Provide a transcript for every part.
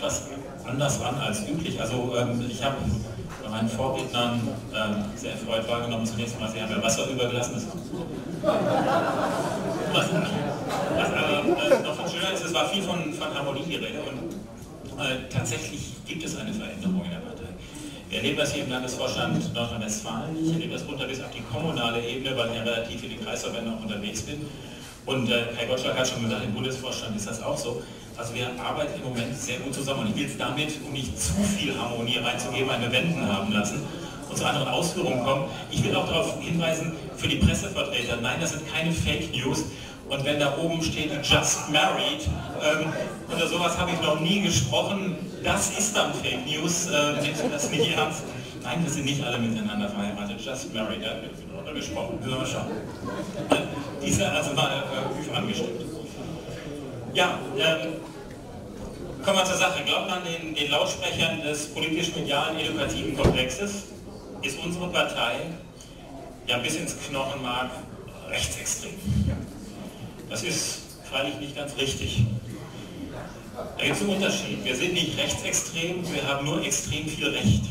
etwas anders ran als üblich. Also ich habe bei meinen Vorrednern sehr erfreut wahrgenommen, zunächst einmal, Sie haben ja Wasser übergelassen. Was aber noch viel schöner ist, es war viel von Harmonie die Rede und tatsächlich gibt es eine Veränderung in der Partei. Wir erleben das hier im Landesvorstand Nordrhein-Westfalen. Ich erlebe das runter bis auf die kommunale Ebene, weil ich ja relativ in den Kreisverbänden auch unterwegs bin. Und Herr Gottschalk hat schon gesagt, im Bundesvorstand ist das auch so. Also wir arbeiten im Moment sehr gut zusammen und ich will es damit, um nicht zu viel Harmonie reinzugeben, ein Bewenden haben lassen und zu anderen Ausführungen kommen. Ich will auch darauf hinweisen, für die Pressevertreter, nein, das sind keine Fake News. Und wenn da oben steht, just married, oder sowas habe ich noch nie gesprochen, das ist dann Fake News, nehmen Sie das nicht ernst. Nein, wir sind nicht alle miteinander verheiratet, just married, ja, wir gesprochen, müssen wir mal schauen. Diese also mal angestimmt. Ja, kommen wir zur Sache. Glaubt man den Lautsprechern des politisch-medialen edukativen Komplexes, ist unsere Partei ja bis ins Knochenmark rechtsextrem. Das ist freilich nicht ganz richtig. Da gibt es einen Unterschied. Wir sind nicht rechtsextrem, wir haben nur extrem viel Recht.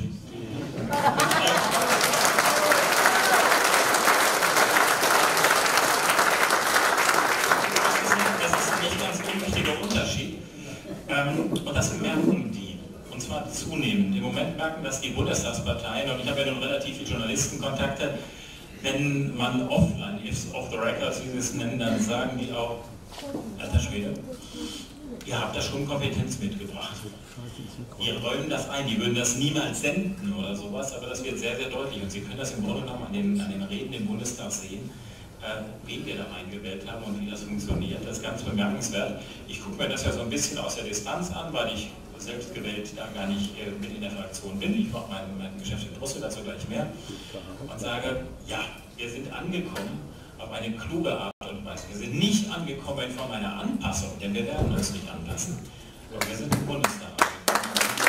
Das ist ein nicht ganz unwichtiger Unterschied. Und das merken die. Und zwar zunehmend. Im Moment merken das die Bundestagsparteien, und ich habe ja nun relativ viele Journalistenkontakte. Wenn man offline ist, off the record, wie sie es nennen, dann sagen die auch, alter Schwede, ihr habt da schon Kompetenz mitgebracht. Ihr räumen das ein, die würden das niemals senden oder sowas, aber das wird sehr, sehr deutlich. Und Sie können das im Grunde genommen an den Reden im Bundestag sehen, wen wir da eingewählt haben und wie das funktioniert. Das ist ganz bemerkenswert. Ich gucke mir das ja so ein bisschen aus der Distanz an, weil ich selbst gewählt da gar nicht mit in der Fraktion bin. Ich mache mein Geschäft in Brüssel, dazu gleich mehr. Und sage, ja, wir sind angekommen auf eine kluge Art und Weise. Wir sind nicht angekommen in Form einer Anpassung, denn wir werden uns nicht anpassen. Aber wir sind im Bundestag angekommen.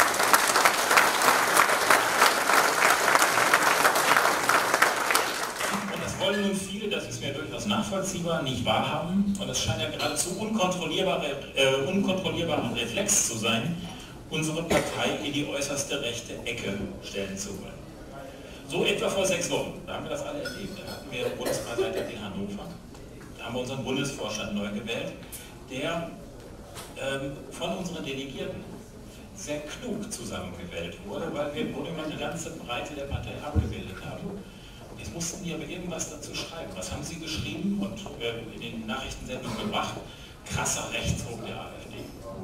Und das wollen nun viele, das ist mir durchaus nachvollziehbar, nicht wahrhaben. Und es scheint ja geradezu unkontrollierbarer Reflex zu sein, unsere Partei in die äußerste rechte Ecke stellen zu wollen. So etwa vor 6 Wochen, da haben wir das alle erlebt. Da hatten wir Bundesparteitag in Hannover. Da haben wir unseren Bundesvorstand neu gewählt, der von unseren Delegierten sehr klug zusammengewählt wurde, weil wir im Grunde genommen die ganze Breite der Partei abgebildet haben. Jetzt mussten die aber irgendwas dazu schreiben. Was haben sie geschrieben und in den Nachrichtensendungen gebracht? Krasser Rechtsruck der AfD.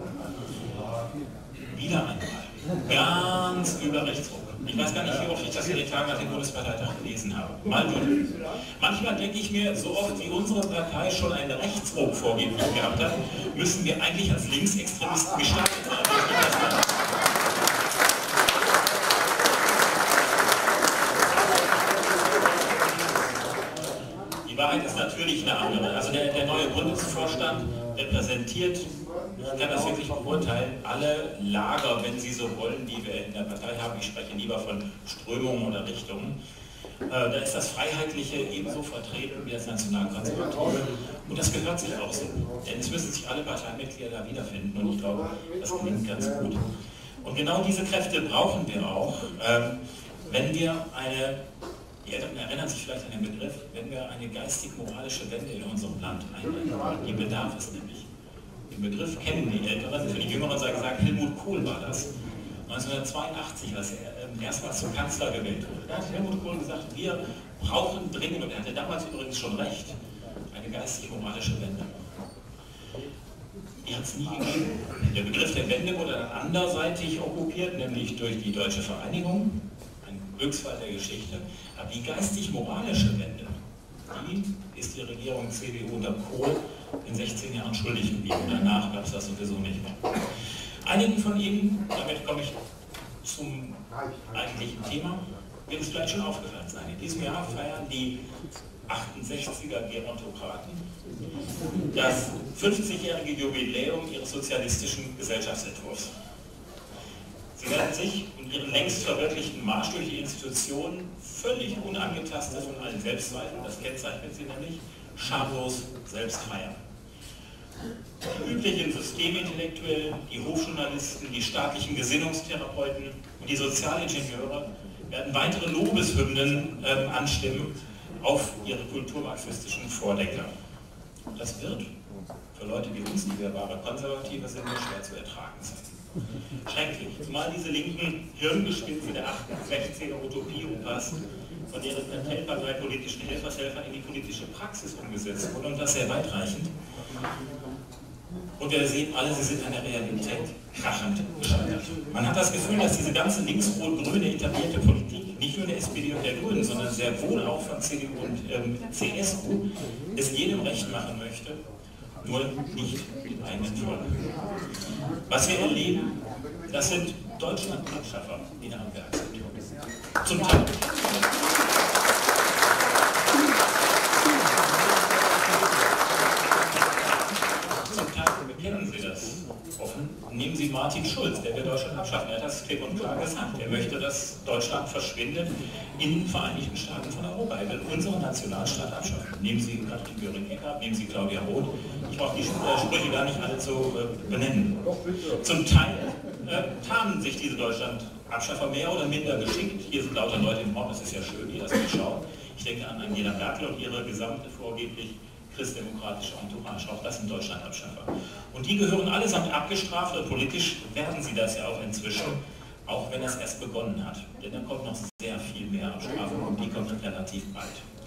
Wieder einmal. Ganz übler Rechtsruck. Ich weiß gar nicht, wie oft ich das in den Tagen nach dem Bundesparteitag gelesen habe. Mal wieder. Manchmal denke ich mir, so oft wie unsere Partei schon einen Rechtsruck vorgegeben gehabt hat, müssen wir eigentlich als Linksextremisten gestartet werden. Die Wahrheit ist natürlich eine andere. Also der neue Bundesvorstand repräsentiert, ich kann das wirklich beurteilen, alle Lager, wenn Sie so wollen, die wir in der Partei haben. Ich spreche lieber von Strömungen oder Richtungen. Da ist das Freiheitliche ebenso vertreten wie das Nationalkonservative. Und das gehört sich auch so. Denn es müssen sich alle Parteimitglieder da wiederfinden und ich glaube, das gelingt ganz gut. Und genau diese Kräfte brauchen wir auch, wenn wir eine, die Eltern erinnern sich vielleicht an den Begriff, wenn wir eine geistig-moralische Wende in unserem Land einleiten wollen. Die bedarf es nämlich. Den Begriff kennen die Älteren, für die Jüngeren sei gesagt, Helmut Kohl war das. 1982, als er erstmals zum Kanzler gewählt wurde. Da hat Helmut Kohl gesagt, wir brauchen dringend, und er hatte damals übrigens schon recht, eine geistig-moralische Wende. Die hat es nie gegeben. Der Begriff der Wende wurde dann anderseitig okkupiert, nämlich durch die Deutsche Vereinigung, ein Glücksfall der Geschichte. Aber die geistig-moralische Wende, die ist die Regierung CDU unter Kohl in 16 Jahren schuldig geblieben. Danach gab es das sowieso nicht mehr. Einigen von Ihnen, damit komme ich zum eigentlichen Thema, wird es vielleicht schon aufgefallen sein. In diesem Jahr feiern die 68er Gerontokraten das 50-jährige Jubiläum ihres sozialistischen Gesellschaftsentwurfs. Sie werden sich und ihren längst verwirklichten Marsch durch die Institutionen völlig unangetastet von allen Selbstzweifeln, das kennzeichnet sie nämlich, schamlos selbst feiern. Die üblichen Systemintellektuellen, die Hofjournalisten, die staatlichen Gesinnungstherapeuten und die Sozialingenieure werden weitere Lobeshymnen anstimmen auf ihre kulturmarxistischen Vordenker. Das wird für Leute wie uns, die wir wahre Konservative sind, schwer zu ertragen sein. Schrecklich, zumal diese linken Hirngespinste der 68er Utopie-Opas von deren kartellparteipolitischen Helfershelfern in die politische Praxis umgesetzt wurden und das sehr weitreichend. Und wir sehen alle, sie sind an der Realität krachend gescheitert. Man hat das Gefühl, dass diese ganze links-rot-grüne etablierte Politik, nicht nur der SPD und der Grünen, sondern sehr wohl auch von CDU und CSU, es jedem recht machen möchte, nur nicht dem eigenen Volk. Was wir erleben, das sind Deutschland-Abschaffer, die haben wir akzeptiert. Zum Teil. Bekennen Sie das offen. Nehmen Sie Martin Schulz, der will Deutschland abschaffen. Er hat das klipp und klar gesagt. Er möchte, dass Deutschland verschwindet in den Vereinigten Staaten von Europa. Er will unseren Nationalstaat abschaffen. Nehmen Sie Katrin Göring-Eckardt, nehmen Sie Claudia Roth. Ich brauche die Sprüche gar nicht alle zu benennen. Zum Teil tarnen sich diese Deutschland-Abschaffer mehr oder minder geschickt. Hier sind lauter Leute im Raum, das ist ja schön, die das schauen. Ich denke an Angela Merkel und ihre gesamte vorgeblich christdemokratische Entourage, auch das sind Deutschlandabschaffer. Und die gehören allesamt abgestraft und politisch werden sie das ja auch inzwischen, auch wenn es erst begonnen hat. Denn da kommt noch sehr viel mehr Abstrafung und die kommt relativ bald.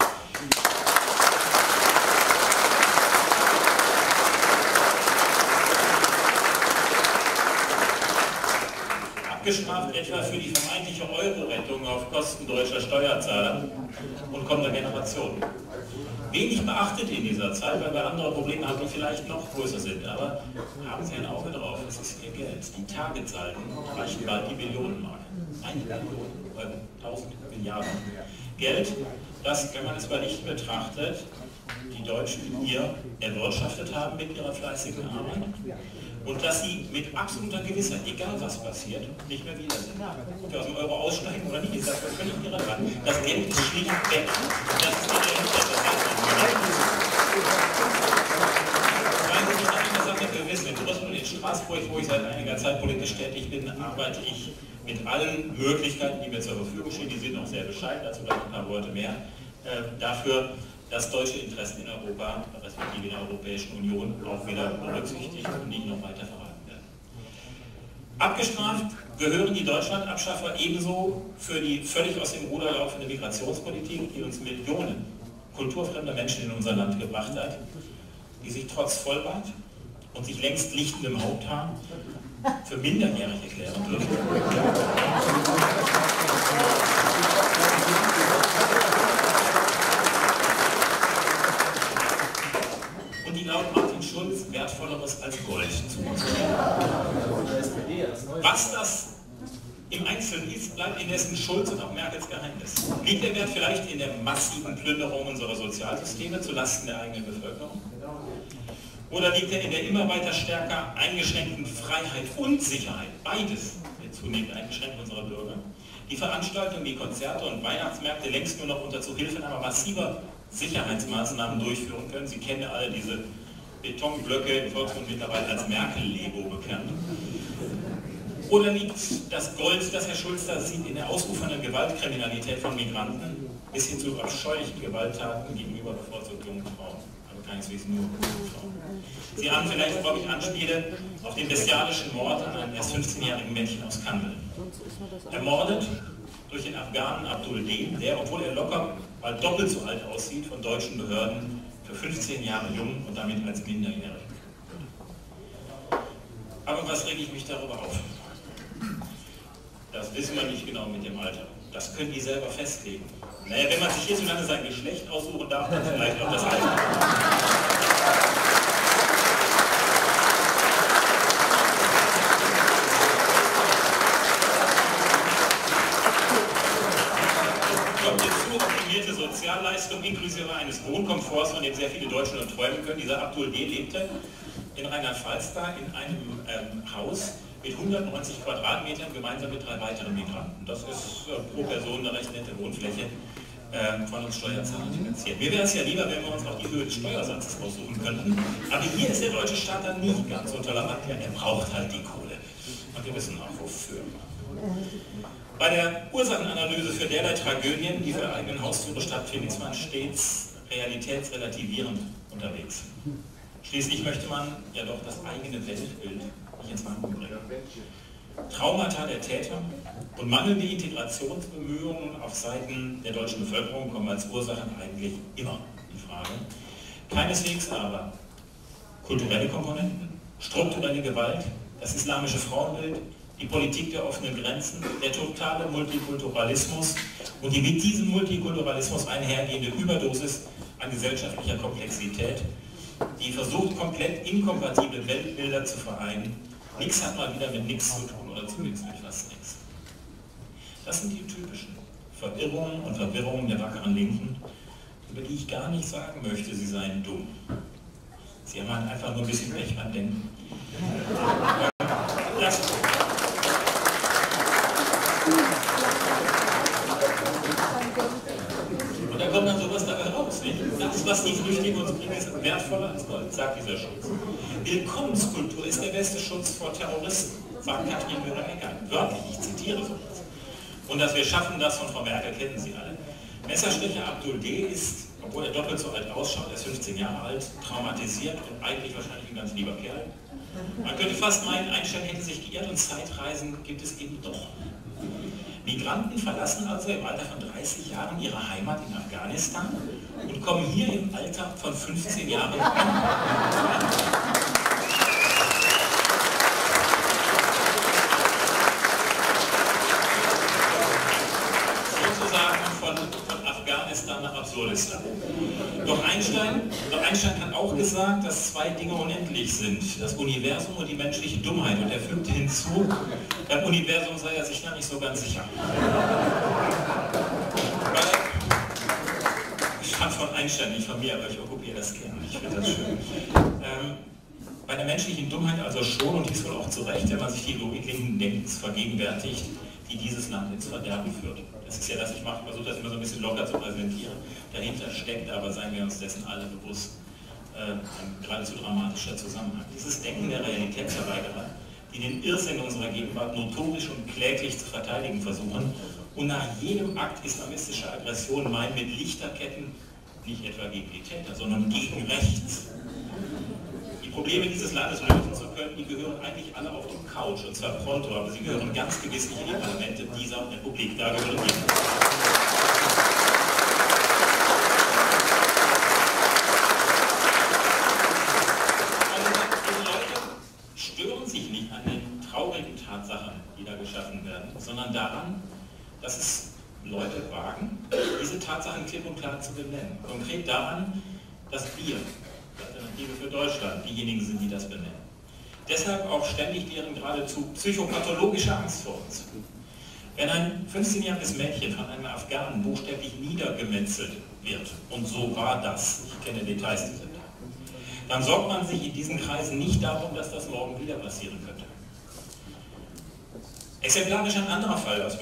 Abgestraft etwa für die vermeintliche Euro-Rettung auf Kosten deutscher Steuerzahler und kommender Generationen. Wenig beachtet in dieser Zeit, weil wir andere Probleme haben, die vielleicht noch größer sind. Aber haben Sie ein Auge drauf, es ist Ihr Geld. Die Targetsalden reichen bald die Billionenmarke. 1 Billion Euro, 1000 Milliarden. Geld, das, wenn man es bei Licht betrachtet, die Deutschen hier erwirtschaftet haben mit ihrer fleißigen Arbeit. Und dass sie mit absoluter Gewissheit, egal was passiert, nicht mehr wieder sind. Ob wir aus dem Euro aussteigen oder nicht, ist das völlig irrelevant. Das Geld ist schlicht weg. Das ist die Realität. Wir wissen, in Brüssel und in Straßburg, wo ich seit einiger Zeit politisch tätig bin, arbeite ich mit allen Möglichkeiten, die mir zur Verfügung stehen, die sind auch sehr bescheiden, dazu gleich ein paar Worte mehr, dafür, dass deutsche Interessen in Europa, respektive in der Europäischen Union, auch wieder berücksichtigt und nicht noch weiter verraten werden. Abgestraft gehören die Deutschlandabschaffer ebenso für die völlig aus dem Ruder laufende Migrationspolitik, die uns Millionen kulturfremder Menschen in unser Land gebracht hat, die sich trotz Vollbart und sich längst lichtendem Haupthaar für minderjährig erklären dürfen. Und die laut Martin Schulz wertvolleres als Gold zu uns nehmen. Was das im Einzelnen ist, bleibt indessen Schulz und auch Merkels Geheimnis. Liegt der Wert vielleicht in der massiven Plünderung unserer Sozialsysteme zulasten der eigenen Bevölkerung? Oder liegt er in der immer weiter stärker eingeschränkten Freiheit und Sicherheit, beides wird zunehmend eingeschränkt unserer Bürger, die Veranstaltungen, die Konzerte und Weihnachtsmärkte längst nur noch unter Zuhilfenahme massiver Sicherheitsmaßnahmen durchführen können? Sie kennen alle diese Betonblöcke, im Volksmund mittlerweile als Merkel-Lego bekannt. Oder liegt das Gold, das Herr Schulz da sieht, in der ausufernden Gewaltkriminalität von Migranten bis hin zu abscheulichen Gewalttaten gegenüber bevorzugt jungen Frauen? Aber keineswegs nur Frauen. Sie ahnen vielleicht, worauf ich anspiele, auf den bestialischen Mord an einem erst 15-jährigen Mädchen aus Kandel. Ermordet durch den Afghanen Abdul D., der, obwohl er locker bald doppelt so alt aussieht, von deutschen Behörden für 15 Jahre jung und damit als minderjährig. Aber was rege ich mich darüber auf? Das wissen wir nicht genau mit dem Alter. Das können die selber festlegen. Naja, wenn man sich hierzulande sein Geschlecht aussuchen darf, dann vielleicht auch das Alter. Kommt hinzu optimierte Sozialleistung inklusive eines Wohnkomforts, von dem sehr viele Deutsche nur träumen können. Dieser Abdul D. lebte in Rheinland-Pfalz da in einem Haus mit 190 Quadratmetern gemeinsam mit 3 weiteren Migranten. Das ist pro Person eine recht nette Wohnfläche. von uns Steuerzahlern finanziert. Mir wäre es ja lieber, wenn wir uns auch die Höhe des Steuersatzes aussuchen könnten, aber hier ist der deutsche Staat dann nicht ganz so tolerant, ja, er braucht halt die Kohle. Und wir wissen auch wofür. Bei der Ursachenanalyse für derlei Tragödien, die vor eigenen Haustüren stattfinden, ist man stets realitätsrelativierend unterwegs. Schließlich möchte man ja doch das eigene Weltbild nicht ins Wanken bringen. Traumata der Täter und mangelnde Integrationsbemühungen auf Seiten der deutschen Bevölkerung kommen als Ursachen eigentlich immer in Frage. Keineswegs aber kulturelle Komponenten, strukturelle Gewalt, das islamische Frauenbild, die Politik der offenen Grenzen, der totale Multikulturalismus und die mit diesem Multikulturalismus einhergehende Überdosis an gesellschaftlicher Komplexität, die versucht, komplett inkompatible Weltbilder zu vereinen. Nichts hat mal wieder mit nichts zu tun oder zumindest mit fast nichts. Das sind die typischen Verirrungen und Verwirrungen der wackeren Linken, über die ich gar nicht sagen möchte, sie seien dumm. Sie haben halt einfach nur ein bisschen Pech beim Denken. Und da kommt dann sowas dabei raus. Nicht? Das, was die Flüchtlinge uns bringen, ist wertvoller als Gold, sagt dieser Schutz. Willkommenskultur ist der beste Schutz vor Terroristen, sagt Katrin Göring-Eckardt. Wörtlich, ich zitiere sowas. Und dass wir schaffen das von Frau Merkel, kennen Sie alle. Messerstecher Abdul D. ist, obwohl er doppelt so alt ausschaut, er ist 15 Jahre alt, traumatisiert und eigentlich wahrscheinlich ein ganz lieber Kerl. Man könnte fast meinen, Einstein hätte sich geirrt und Zeitreisen gibt es eben doch. Migranten verlassen also im Alter von 30 Jahren ihre Heimat in Afghanistan und kommen hier im Alter von 15 Jahren an. Von Afghanistan nach Absurdistan. Doch Einstein hat auch gesagt, dass zwei Dinge unendlich sind, das Universum und die menschliche Dummheit. Und er fügte hinzu, beim Universum sei er sich da nicht so ganz sicher. Ich fand von Einstein nicht von mir, aber ich okkupiere das gerne, ich finde das schön. Bei der menschlichen Dummheit also schon, und dies wohl auch zu Recht, wenn man sich die Logik linken Denkens vergegenwärtigt, die dieses Land ins Verderben führt. Das ist ja das, ich versuche das immer so ein bisschen locker zu präsentieren. Dahinter steckt aber, seien wir uns dessen alle bewusst, ein geradezu dramatischer Zusammenhang. Dieses Denken der Realitätsverweigerer, die den Irrsinn unserer Gegenwart notorisch und kläglich zu verteidigen versuchen und nach jedem Akt islamistischer Aggression meinen, mit Lichterketten nicht etwa gegen die Täter, sondern gegen rechts die Probleme dieses Landes lösen zu können, die gehören eigentlich alle auf die Couch, und zwar pronto, aber sie gehören ganz gewiss nicht in die Parlamente dieser Republik. Da gehören die. Also die Leute stören sich nicht an den traurigen Tatsachen, die da geschaffen werden, sondern daran, dass es Leute wagen, diese Tatsachen klipp und klar zu benennen. Konkret daran, dass wir, die Alternative für Deutschland, diejenigen sind, die das benennen. Deshalb auch ständig deren geradezu psychopathologische Angst vor uns. Wenn ein 15-jähriges Mädchen von einem Afghanen buchstäblich niedergemetzelt wird, und so war das, ich kenne Details dieser Tat, dann sorgt man sich in diesen Kreisen nicht darum, dass das morgen wieder passieren könnte. Exemplarisch ein anderer Fall aus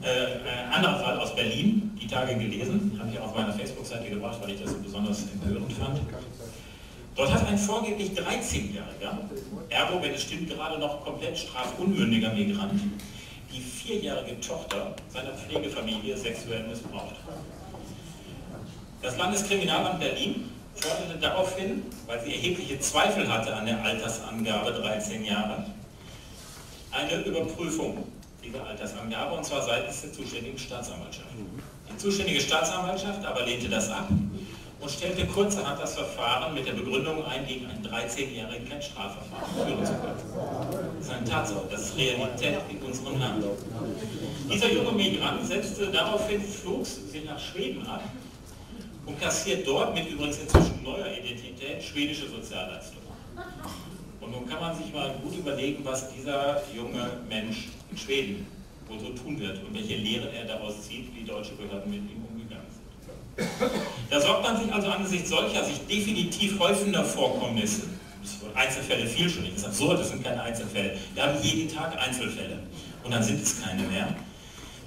Berlin, die Tage gelesen, habe ich auf meiner Facebook-Seite gebracht, weil ich das so besonders empörend fand. Dort hat ein vorgeblich 13-Jähriger, ergo, wenn es stimmt, gerade noch komplett strafunmündiger Migrant, die 4-jährige Tochter seiner Pflegefamilie sexuell missbraucht. Das Landeskriminalamt Berlin forderte daraufhin, weil sie erhebliche Zweifel hatte an der Altersangabe 13 Jahre, eine Überprüfung dieser Altersangabe, und zwar seitens der zuständigen Staatsanwaltschaft. Die zuständige Staatsanwaltschaft aber lehnte das ab und stellte kurzerhand das Verfahren mit der Begründung ein, gegen einen 13-Jährigen kein Strafverfahren führen zu können. Das ist eine Tatsache, das ist Realität in unserem Land. Dieser junge Migrant setzte daraufhin flugs sich nach Schweden ab und kassiert dort mit übrigens inzwischen neuer Identität schwedische Sozialleistungen. Und nun kann man sich mal gut überlegen, was dieser junge Mensch in Schweden wohl so tun wird und welche Lehren er daraus zieht, wie deutsche Behörden mit ihm umgegangen sind. Da sorgt man sich also angesichts solcher sich definitiv häufender Vorkommnisse, Einzelfälle viel schon nicht, das ist absurd, das sind keine Einzelfälle, wir haben jeden Tag Einzelfälle und dann sind es keine mehr. Da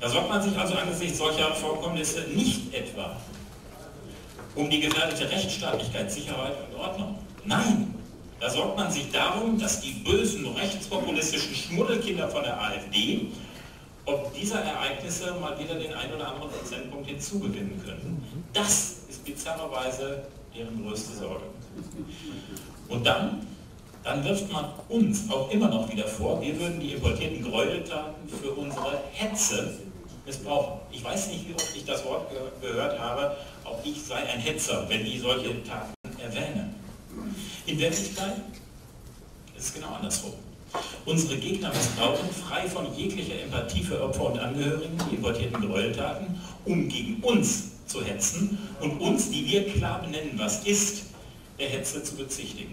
Da sorgt man sich also angesichts solcher Vorkommnisse nicht etwa um die gefährdete Rechtsstaatlichkeit, Sicherheit und Ordnung. Nein, da sorgt man sich darum, dass die bösen rechtspopulistischen Schmuddelkinder von der AfD ob dieser Ereignisse mal wieder den ein oder anderen Prozentpunkt hinzugewinnen können. Das ist bizarrerweise deren größte Sorge. Und dann wirft man uns auch immer noch wieder vor, wir würden die importierten Gräueltaten für unsere Hetze missbrauchen. Ich weiß nicht, wie oft ich das Wort gehört habe, auch ich sei ein Hetzer, wenn ich solche Taten erwähne. In Wirklichkeit ist es genau andersrum. Unsere Gegner missbrauchen, frei von jeglicher Empathie für Opfer und Angehörigen, die importierten Gräueltaten, um gegen uns zu hetzen und uns, die wir klar benennen, was ist, der Hetze zu bezichtigen.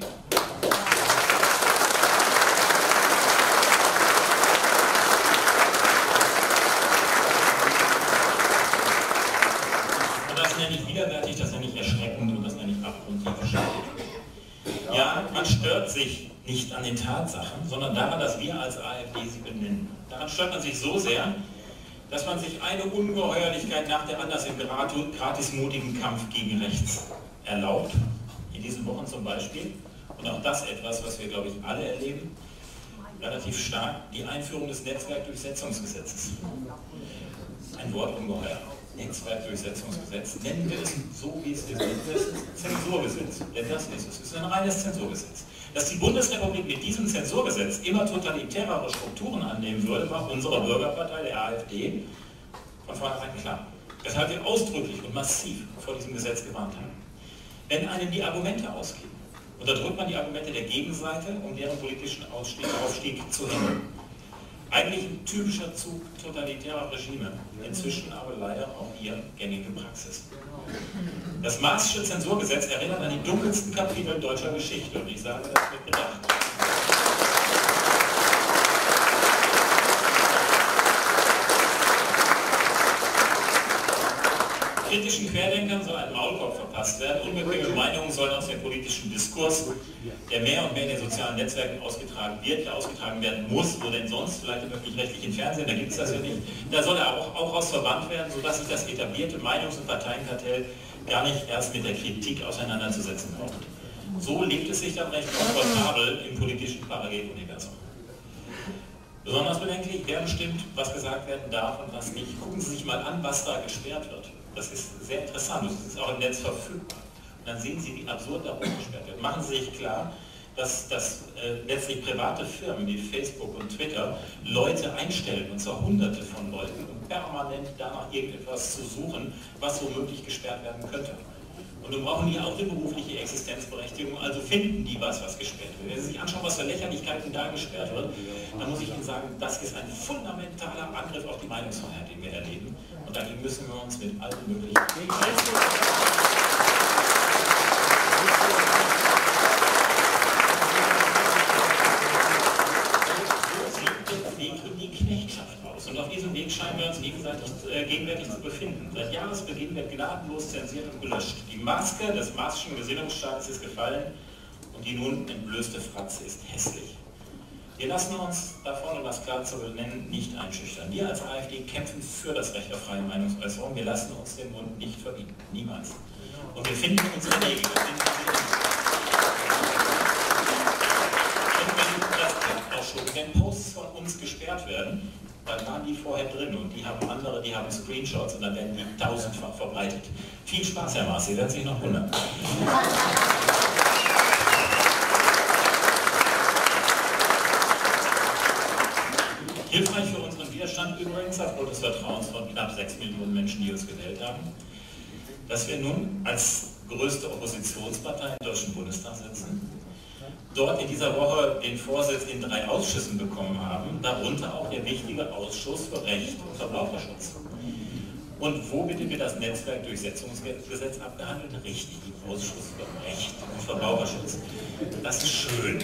Und das nenne ich widerwärtig, das nenne ich erschreckend und das nenne ich abgrundtief schreckend. Ja, man stört sich nicht an den Tatsachen, sondern daran, dass wir als AfD sie benennen. Daran stört man sich so sehr, dass man sich eine Ungeheuerlichkeit nach der anderen im gratismutigen Kampf gegen rechts erlaubt. In diesen Wochen zum Beispiel, und auch das etwas, was wir, glaube ich, alle erleben, relativ stark, die Einführung des Netzwerkdurchsetzungsgesetzes. Ein Wort ungeheuer. Netzwerkdurchsetzungsgesetz, nennen wir es so, wie es ist. Das ist Zensurgesetz, denn das ist es. Es ist ein reines Zensurgesetz. Dass die Bundesrepublik mit diesem Zensurgesetz immer totalitärere Strukturen annehmen würde, war unserer Bürgerpartei, der AfD, von vornherein klar. Weshalb wir ausdrücklich und massiv vor diesem Gesetz gewarnt haben. Wenn einem die Argumente ausgehen, unterdrückt man die Argumente der Gegenseite, um deren politischen Aufstieg zu hemmen. Eigentlich ein typischer Zug totalitärer Regime, inzwischen aber leider auch hier gängige Praxis. Das Maaßsche Zensurgesetz erinnert an die dunkelsten Kapitel deutscher Geschichte und ich sage das mit Bedacht. Kritischen Querdenkern soll ein Maulkorb verpasst werden, unbequeme Meinungen sollen aus dem politischen Diskurs, der mehr und mehr in den sozialen Netzwerken ausgetragen wird, der ausgetragen werden muss, wo denn sonst, vielleicht im öffentlich-rechtlichen Fernsehen, da gibt es das ja nicht, da soll er auch aus verbannt werden, sodass sich das etablierte Meinungs- und Parteienkartell gar nicht erst mit der Kritik auseinanderzusetzen braucht. So lebt es sich dann recht komfortabel im politischen Paralleluniversum. Besonders bedenklich, wer bestimmt, was gesagt werden darf und was nicht. Gucken Sie sich mal an, was da gesperrt wird. Das ist sehr interessant, das ist auch im Netz verfügbar. Und dann sehen Sie, wie absurd da rumgesperrt wird. Machen Sie sich klar, dass letztlich private Firmen wie Facebook und Twitter Leute einstellen, und zwar Hunderte von Leuten, um permanent danach irgendetwas zu suchen, was womöglich gesperrt werden könnte. Und nun brauchen die auch eine berufliche Existenzberechtigung, also finden die was gesperrt wird. Wenn Sie sich anschauen, was für Lächerlichkeiten da gesperrt wird, dann muss ich Ihnen sagen, das ist ein fundamentaler Angriff auf die Meinungsfreiheit, den wir erleben. Und dagegen müssen wir uns mit allen möglichen die Knechtschaft aus. Und auf diesem Weg scheinen wir uns gegenwärtig zu befinden. Seit Jahresbeginn wird gnadenlos zensiert und gelöscht. Die Maske des Maaßschen Gesinnungsstaates ist gefallen und die nun entblößte Fratze ist hässlich. Wir lassen uns davon, um das klar zu benennen, nicht einschüchtern. Wir als AfD kämpfen für das Recht auf freie Meinungsäußerung. Wir lassen uns den Mund nicht verbieten. Niemals. Und wir finden unsere Wege. Wenn Posts von uns gesperrt werden, dann waren die vorher drin und die haben andere, die haben Screenshots und dann werden die tausendfach verbreitet. Viel Spaß, Herr Maaß, Sie werden sich noch wundern. Hilfreich für unseren Widerstand übrigens, aufgrund des Vertrauens von knapp 6 Millionen Menschen, die uns gewählt haben, dass wir nun als größte Oppositionspartei im Deutschen Bundestag sitzen, dort in dieser Woche den Vorsitz in 3 Ausschüssen bekommen haben, darunter auch der wichtige Ausschuss für Recht und Verbraucherschutz. Und wo bitte wird das Netzwerkdurchsetzungsgesetz abgehandelt? Richtig, im Ausschuss für Recht und Verbraucherschutz. Das ist schön.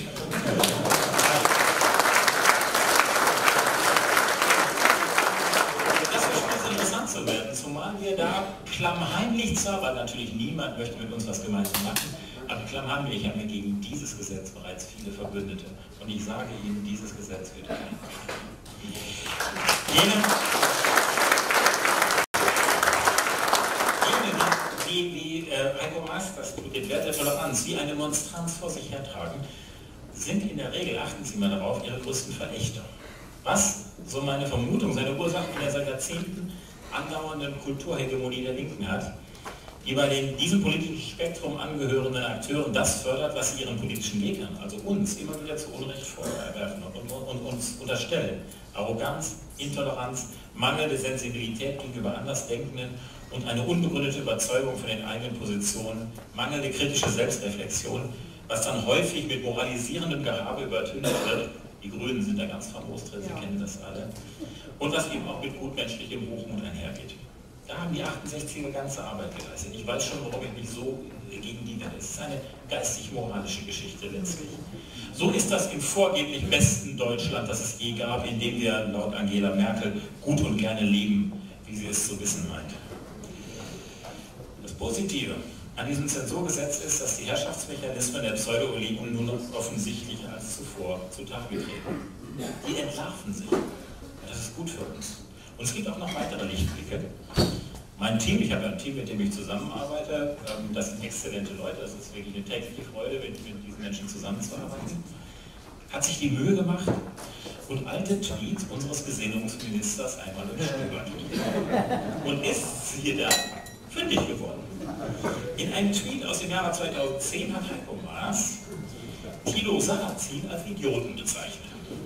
Das ist interessant zu werden, zumal wir da klammheimlich zwar, weil natürlich niemand möchte mit uns was gemeinsam machen, aber klammheimlich haben wir gegen dieses Gesetz bereits viele Verbündete. Und ich sage Ihnen, dieses Gesetz wird kein. die wie Heiko Maas das den Wert der Toleranz wie eine Monstranz vor sich hertragen, sind in der Regel, achten Sie mal darauf, ihre größten Verächter. Was, so meine Vermutung, seine Ursache in der seit Jahrzehnten andauernden Kulturhegemonie der Linken hat, die bei den diesem politischen Spektrum angehörenden Akteuren das fördert, was sie ihren politischen Gegnern, also uns, immer wieder zu Unrecht vorwerfen und uns unterstellen. Arroganz, Intoleranz, mangelnde Sensibilität gegenüber Andersdenkenden und eine unbegründete Überzeugung von den eigenen Positionen, mangelnde kritische Selbstreflexion, was dann häufig mit moralisierendem Gehabe übertönt wird. Die Grünen sind da ganz famos drin, Sie kennen das alle. Und was eben auch mit gutmenschlichem Hochmut einhergeht. Da haben die 68er ganze Arbeit geleistet. Ich weiß schon, warum ich mich so gegen die wende. Es ist eine geistig-moralische Geschichte letztlich. So ist das im vorgeblich besten Deutschland, das es je gab, in dem wir laut Angela Merkel gut und gerne leben, wie sie es zu wissen meint. Das Positive an diesem Zensurgesetz ist, dass die Herrschaftsmechanismen der Pseudo-Eliten nun noch offensichtlicher als zuvor zutage treten. Die entlarven sich. Das ist gut für uns. Und es gibt auch noch weitere Lichtblicke. Mein Team, ich habe ein Team, mit dem ich zusammenarbeite, das sind exzellente Leute, das ist wirklich eine tägliche Freude, mit diesen Menschen zusammenzuarbeiten, hat sich die Mühe gemacht und alte Tweets unseres Gesinnungsministers einmal durchstöbert. Und ist, siehe da, fündig geworden. In einem Tweet aus dem Jahre 2010 hat Heiko Maas Thilo Sarrazin als Idioten bezeichnet.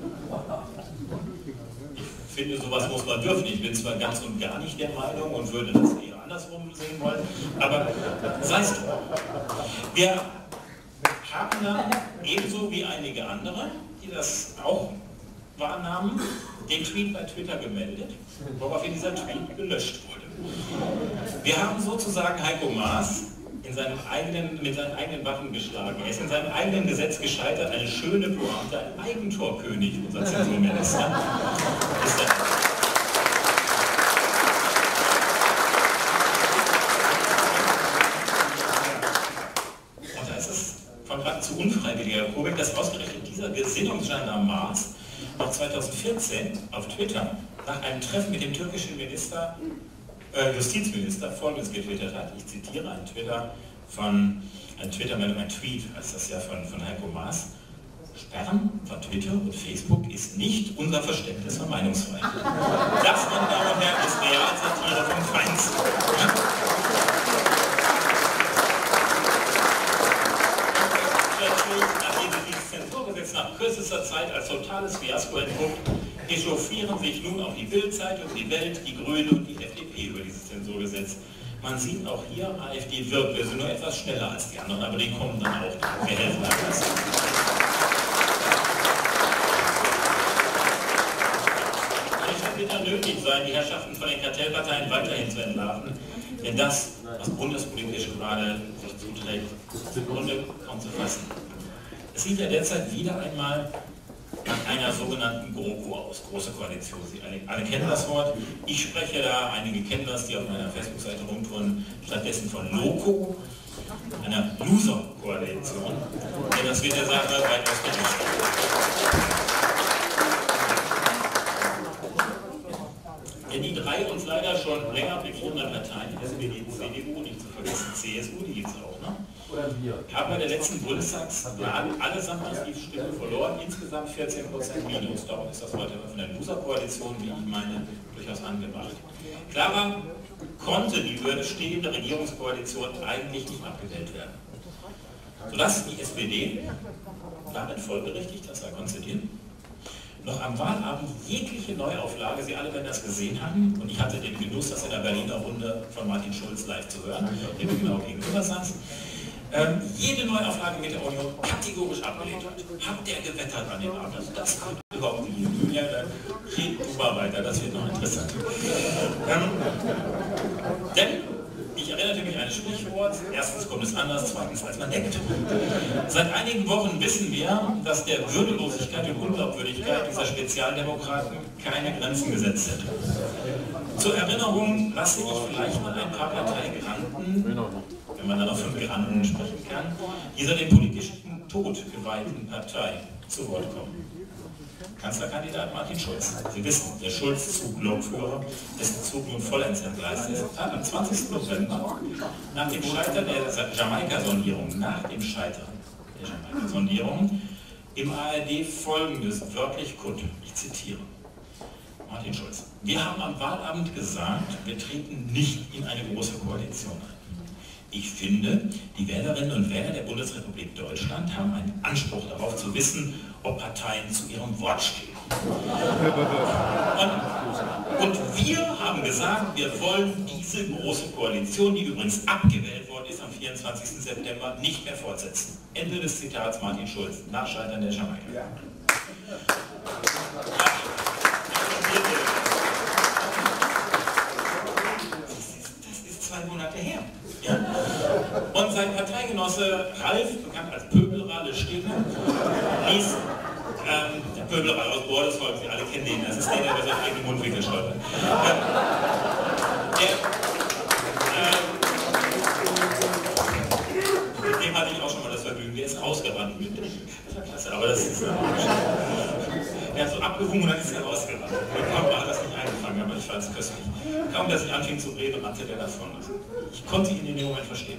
Ich finde, sowas muss man dürfen. Ich bin zwar ganz und gar nicht der Meinung und würde das eher andersrum sehen wollen, aber sei es drum. Wir haben dann ebenso wie einige andere, die das auch wahrnahmen, den Tweet bei Twitter gemeldet, woraufhin dieser Tweet gelöscht wurde. Wir haben sozusagen Heiko Maas mit seinen eigenen Waffen geschlagen. Er ist in seinem eigenen Gesetz gescheitert, eine schöne Pointe, ein Eigentorkönig, unser Zensurminister. Und da ist es von geradezu unfreiwilliger Komik, dass ausgerechnet dieser Gesinnungsgendarm Maas noch 2014 auf Twitter nach einem Treffen mit dem türkischen Justizminister Folgendes getwittert hat. Ich zitiere einen Twitter-Meldung, ein Tweet, heißt das ja von Heiko Maas. Sperren von Twitter und Facebook ist nicht unser Verständnis von Meinungsfreiheit. Das, meine Damen und Herren, ist Realsatire vom Feinsten. Nachdem dieses Zensurgesetz nach kürzester Zeit als totales Fiasko entpuppt, echauffieren sich nun auch die Bild-Zeitung, die Welt, die Grünen und die FDP über dieses Zensurgesetz. Man sieht auch hier, AfD wirkt, wir sind nur etwas schneller als die anderen, aber die kommen dann auch, wir helfen anders. Es wird dann nötig sein, die Herrschaften von den Kartellparteien weiterhin zu entlarven, denn das, was bundespolitisch gerade sich zuträgt, ist im Grunde kaum zu fassen. Es sieht ja derzeit wieder einmal nach einer sogenannten GroKo aus, Große Koalition. Sie alle kennen das Wort. Ich spreche da, einige kennen das, die auf meiner Facebook-Seite rumtouren, stattdessen von LoKo, einer Loser-Koalition. Denn das wird der Sache weitaus gerecht. Denn die drei uns leider schon länger regierenden Parteien, SPD, CDU, nicht zu vergessen CSU, die gibt es auch, ne? Haben bei der letzten Bundestagswahl allesamt massiv Stimmen verloren, insgesamt 14% minus. Darum ist das heute von der Loser-Koalition, wie ich meine, durchaus angebracht. Klarer konnte die bestehende Regierungskoalition eigentlich nicht abgewählt werden. Sodass die SPD damit folgerichtig, das war konzidiert, noch am Wahlabend jegliche Neuauflage, Sie alle werden das gesehen haben, und ich hatte den Genuss, das in der Berliner Runde von Martin Schulz live zu hören, der mir genau gegenüber saß, jede Neuauflage mit der Union kategorisch abgelehnt hat. Habt ihr gewettert an den Abend? Also das kommt überhaupt nicht. Ja, geht super weiter, das wird noch interessant. Denn ich erinnerte mich an ein Sprichwort, erstens kommt es anders, zweitens als man denkt. Seit einigen Wochen wissen wir, dass der Würdelosigkeit und Unglaubwürdigkeit dieser Spezialdemokraten keine Grenzen gesetzt hätte. Zur Erinnerung lasse ich vielleicht mal ein paar Parteigranten, wenn man dann auch von Granten sprechen kann, dieser dem politischen Tod geweihten Partei zu Wort kommen. Kanzlerkandidat Martin Schulz. Sie wissen, der Schulz-Zug-Lokführer, dessen Zug nun vollends entgleist ist, hat am 20. November nach dem Scheitern der Jamaika-Sondierung, im ARD Folgendes wörtlich kund, ich zitiere. Martin Schulz: Wir haben am Wahlabend gesagt, wir treten nicht in eine große Koalition ein. Ich finde, die Wählerinnen und Wähler der Bundesrepublik Deutschland haben einen Anspruch darauf zu wissen, ob Parteien zu ihrem Wort stehen. Und wir haben gesagt, wir wollen diese große Koalition, die übrigens abgewählt worden ist am 24. September, nicht mehr fortsetzen. Ende des Zitats Martin Schulz, nach Scheitern der Jamaika. Ja. Das ist 2 Monate her. Ja? Und sein Parteigenosse Ralf, bekannt als Pöbelralle Stegner, ließ der Pöbelralle aus Bordesholm, Sie alle kennen den, das ist der über seinen eigenen Mundwinkel stolpert. Mit dem hatte ich auch schon mal das Vergnügen, der ist rausgerannt mit. Das war klasse, aber das ist er hat so abgewungen und dann ist er rausgerannt. Kaum hat das nicht eingefangen, aber ich fand es köstlich. Kaum, dass ich anfing zu reden, rannte der davon. Ich konnte ihn in dem Moment verstehen.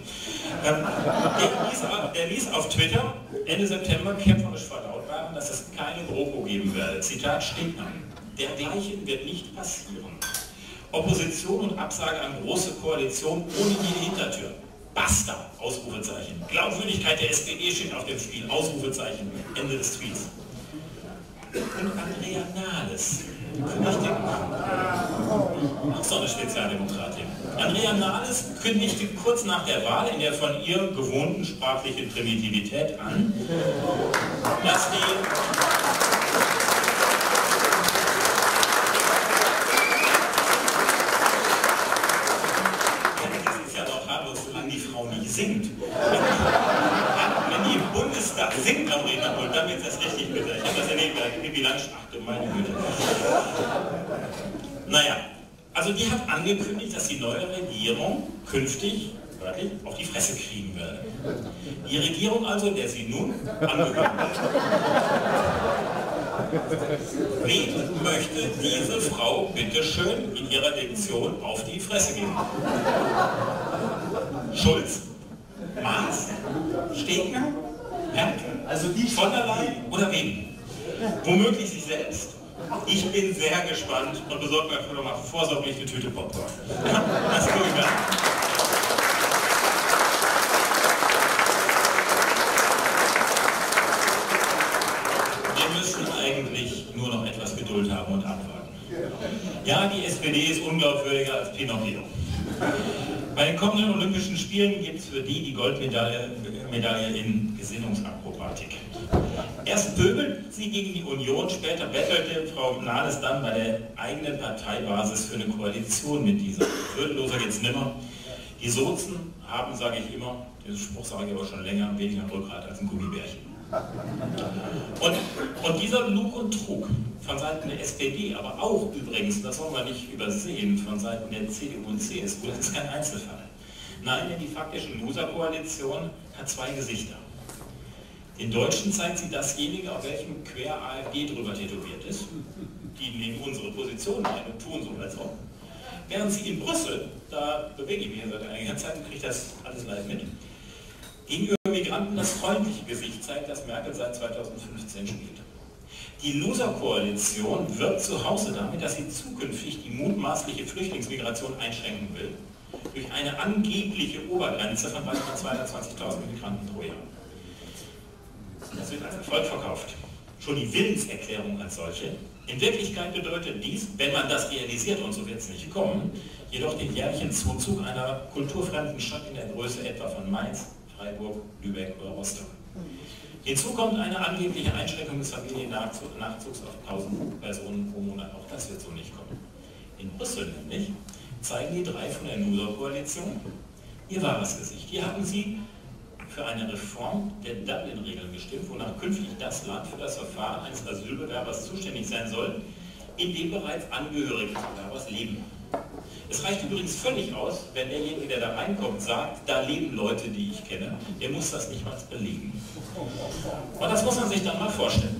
Der ließ auf Twitter Ende September kämpferisch verlautbaren, dass es keine GroKo geben werde. Zitat Stegner: Dergleichen wird nicht passieren. Opposition und Absage an große Koalition ohne jede Hintertür. Basta! Ausrufezeichen. Glaubwürdigkeit der SPD steht auf dem Spiel. Ausrufezeichen. Ende des Tweets. Und Andrea Nahles, auch so eine Spezialdemokratin. Andrea Nahles kündigte kurz nach der Wahl in der von ihr gewohnten sprachlichen Primitivität an, dass das ist ja doch harmlos, solange die Frau nicht singt. Wenn die im Bundestag singt am Rednerpult, dann wird es erst richtig bitter. Ich habe das erlebt, da Pippi Langstracht, meine Güte. Naja, also die hat angekündigt, dass die neue Regierung künftig wörtlich auf die Fresse kriegen werde. Die Regierung also, der sie nun angehört. Wen möchte diese Frau bitteschön in ihrer Diktion auf die Fresse geben? Schulz? Maas? Stegner? Merkel? Also die von der Leyen oder wen? Womöglich sich selbst? Ich bin sehr gespannt und besorgt mir einfach nochmal vorsorglich eine Tüte Popcorn. Das gucke ich mir an. Wir müssen eigentlich nur noch etwas Geduld haben und abwarten. Ja, die SPD ist unglaubwürdiger als Pinocchio. Bei den kommenden Olympischen Spielen gibt es für die Goldmedaille in Gesinnungsakrobatik. Erst pöbelt sie gegen die Union, später bettelte Frau Nahles dann bei der eigenen Parteibasis für eine Koalition mit dieser. Würdeloser geht's nimmer. Die Sozen haben, sage ich immer, diesen Spruch sage ich aber schon länger, weniger Rückgrat als ein Gummibärchen. Und dieser Lug und Trug von Seiten der SPD, aber auch übrigens, das wollen wir nicht übersehen, von Seiten der CDU und CSU, das ist kein Einzelfall. Nein, denn die faktische Loser-Koalition hat 2 Gesichter. Den Deutschen zeigt sie dasjenige, auf welchem quer AfD drüber tätowiert ist. Die nehmen unsere Position ein und tun so, als ob. Während sie in Brüssel, da bewege ich mich ja seit einiger Zeit und kriege das alles live mit, gegenüber Migranten das freundliche Gesicht zeigt, das Merkel seit 2015 spielt. Die Loser-Koalition wirkt zu Hause damit, dass sie zukünftig die mutmaßliche Flüchtlingsmigration einschränken will, durch eine angebliche Obergrenze von weiteren 220.000 Migranten pro Jahr. Das wird als Erfolg verkauft. Schon die Willenserklärung als solche. In Wirklichkeit bedeutet dies, wenn man das realisiert, und so wird es nicht kommen, jedoch den jährlichen Zuzug einer kulturfremden Stadt in der Größe etwa von Mainz, Freiburg, Lübeck oder Rostock. Hinzu kommt eine angebliche Einschränkung des Familiennachzugs auf 1000 Personen pro Monat. Auch das wird so nicht kommen. In Brüssel nämlich zeigen die 3 von der Loser-Koalition ihr wahres Gesicht. Hier haben sie für eine Reform der Dublin-Regeln gestimmt, wonach künftig das Land für das Verfahren eines Asylbewerbers zuständig sein soll, in dem bereits Angehörige des Bewerbers leben. Es reicht übrigens völlig aus, wenn derjenige, der da reinkommt, sagt, da leben Leute, die ich kenne, der muss das nicht mal belegen. Und das muss man sich dann mal vorstellen.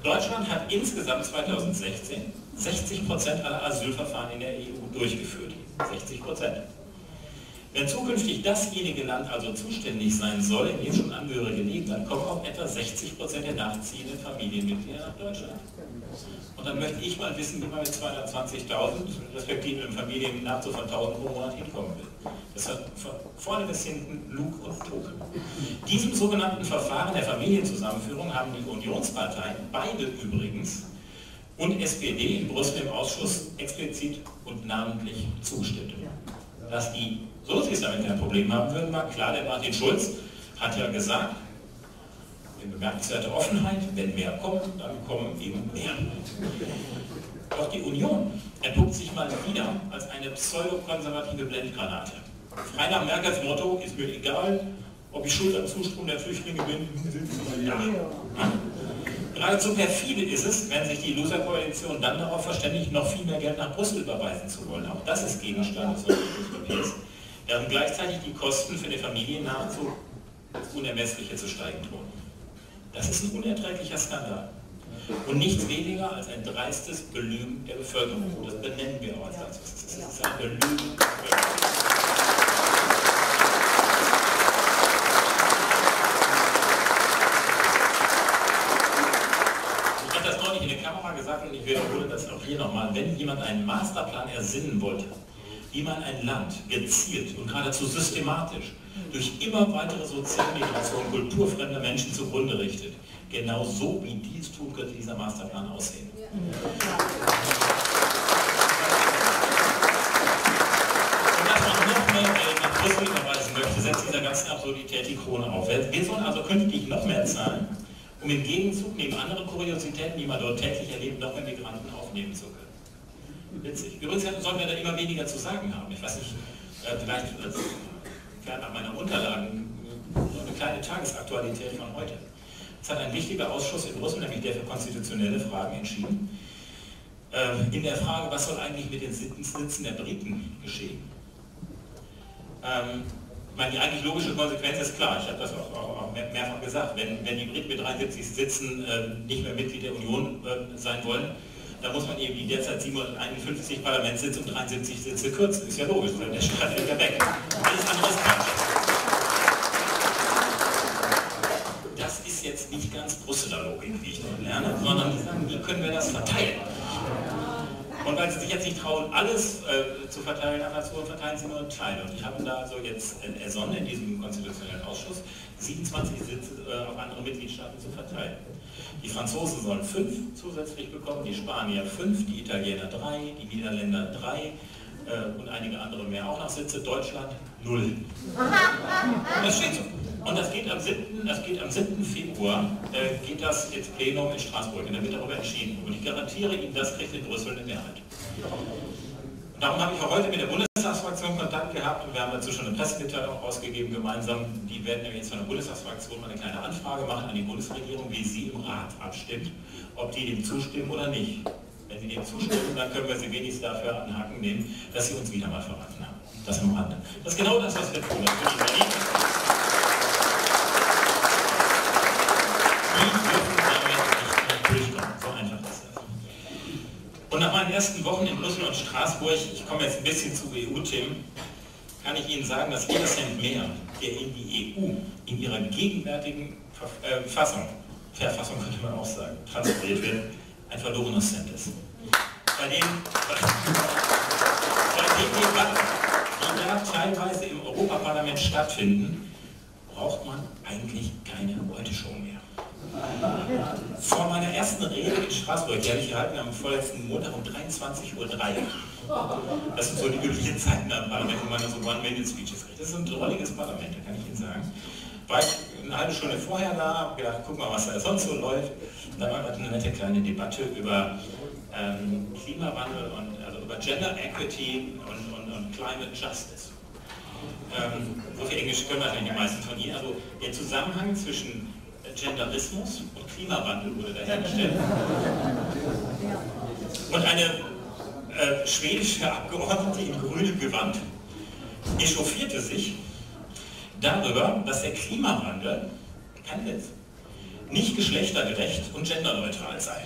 Deutschland hat insgesamt 2016 60% aller Asylverfahren in der EU durchgeführt. 60%. Wenn zukünftig dasjenige Land also zuständig sein soll, in dem schon Angehörige leben, dann kommen auch etwa 60% der nachziehenden Familienmitglieder nach Deutschland. Und dann möchte ich mal wissen, wie man mit 220.000, respektive einem Familiennachzug von 1.000 pro Monat hinkommen will. Das hat von vorne bis hinten Lug und Trug. Diesem sogenannten Verfahren der Familienzusammenführung haben die Unionsparteien, beide übrigens, und SPD in Brüssel im Ausschuss explizit und namentlich zugestimmt. Dass die Sozis damit kein Problem haben würden, war klar. Der Martin Schulz hat ja gesagt, in bemerkenswerter Offenheit, wenn mehr kommt, dann kommen eben mehr. Doch die Union entpuppt sich mal wieder als eine pseudokonservative Blendgranate. Frei nach Merkels Motto, ist mir egal, ob ich schuld am Zustrom der Flüchtlinge bin. Ja. Geradezu perfide ist es, wenn sich die Loser-Koalition dann darauf verständigt, noch viel mehr Geld nach Brüssel überweisen zu wollen. Auch das ist Gegenstand des Papiers, während gleichzeitig die Kosten für den Familiennachzug ins Unermessliche zu steigen drohen. Das ist ein unerträglicher Skandal. Und nichts weniger als ein dreistes Belügen der Bevölkerung. Das benennen wir auch als das, was es ist. Es ist ein Belügen der Bevölkerung. Ich habe das neulich in der Kamera gesagt und ich wiederhole das auch hier nochmal. Wenn jemand einen Masterplan ersinnen wollte, wie man ein Land gezielt und geradezu systematisch durch immer weitere Sozialmigration kulturfremder Menschen zugrunde richtet, genau so wie dies tun könnte dieser Masterplan aussehen. Ja. Und dass man noch mehr Geld nach Brüssel überweisen möchte, setzt dieser ganzen Absurdität die Krone auf. Wir sollen also künftig noch mehr zahlen, um im Gegenzug neben anderen Kuriositäten, die man dort täglich erlebt, noch mehr Migranten aufnehmen zu können. Witzig. Übrigens sollten wir da immer weniger zu sagen haben. Ich weiß nicht, vielleicht fernab meiner Unterlagen eine kleine Tagesaktualität von heute. Es hat ein wichtiger Ausschuss in Brüssel, nämlich der für konstitutionelle Fragen, entschieden. In der Frage, was soll eigentlich mit den Sitzen der Briten geschehen? Die eigentlich logische Konsequenz ist klar, ich habe das auch mehrfach gesagt, wenn die Briten mit 73 Sitzen nicht mehr Mitglied der Union sein wollen, da muss man eben die derzeit 751 Parlamentssitze um 73 Sitze kürzen. Ist ja logisch, der Staat fällt ja weg. Alles andere ist Quatsch. Das ist jetzt nicht ganz Brüsseler Logik, wie ich dort lerne, sondern die sagen, wie können wir das verteilen? Und weil sie sich jetzt nicht trauen, alles zu verteilen an Nationen, verteilen sie nur einen Teil. Und ich habe da also jetzt ersonnen, in diesem konstitutionellen Ausschuss, 27 Sitze auf andere Mitgliedstaaten zu verteilen. Die Franzosen sollen 5 zusätzlich bekommen, die Spanier 5, die Italiener 3, die Niederländer 3 und einige andere mehr auch noch Sitze, Deutschland 0. Und das steht so. Und das geht am 7. Februar, geht das ins Plenum in Straßburg und dann wird darüber entschieden. Und ich garantiere Ihnen, das kriegt in Brüssel eine Mehrheit. Und darum habe ich auch heute mit der Bundestagsfraktion Kontakt gehabt und wir haben dazu schon eine Pressemitteilung ausgegeben gemeinsam. Die werden nämlich jetzt von der Bundestagsfraktion mal eine kleine Anfrage machen an die Bundesregierung, wie sie im Rat abstimmt, ob die dem zustimmen oder nicht. Wenn sie dem zustimmen, dann können wir sie wenigstens dafür an den Haken nehmen, dass sie uns wieder mal verraten haben. Das am Rande. Das ist genau das, was wir tun. Das will ich überlegen. Die dürfen damit nicht durchkommen. So einfach ist das. Und nach meinen ersten Wochen in Brüssel und Straßburg, ich komme jetzt ein bisschen zu EU-Themen, kann ich Ihnen sagen, dass jeder Cent mehr, der in die EU in ihrer gegenwärtigen Verfassung könnte man auch sagen, transferiert wird, ein verlorener Cent ist. Bei den Debatten, die da teilweise im Europaparlament stattfinden, braucht man eigentlich keine Heute-Show mehr. Vor meiner ersten Rede in Straßburg, die habe ich gehalten am vorletzten Montag um 23:03 Uhr. Das sind so die üblichen Zeiten am Parlament, wo man so One-Minute-Speeches kriegt. Das ist ein drolliges Parlament, kann ich Ihnen sagen. War ich eine halbe Stunde vorher da, habe gedacht, guck mal, was da sonst so läuft. Und dann war eine nette kleine Debatte über Klimawandel und also über Gender Equity und Climate Justice. So viel Englisch können wahrscheinlich die meisten von Ihnen. Also der Zusammenhang zwischen Genderismus und Klimawandel wurde dahergestellt. Und eine schwedische Abgeordnete in grünem Gewand echauffierte sich darüber, dass der Klimawandel, kein Witz, nicht geschlechtergerecht und genderneutral sei.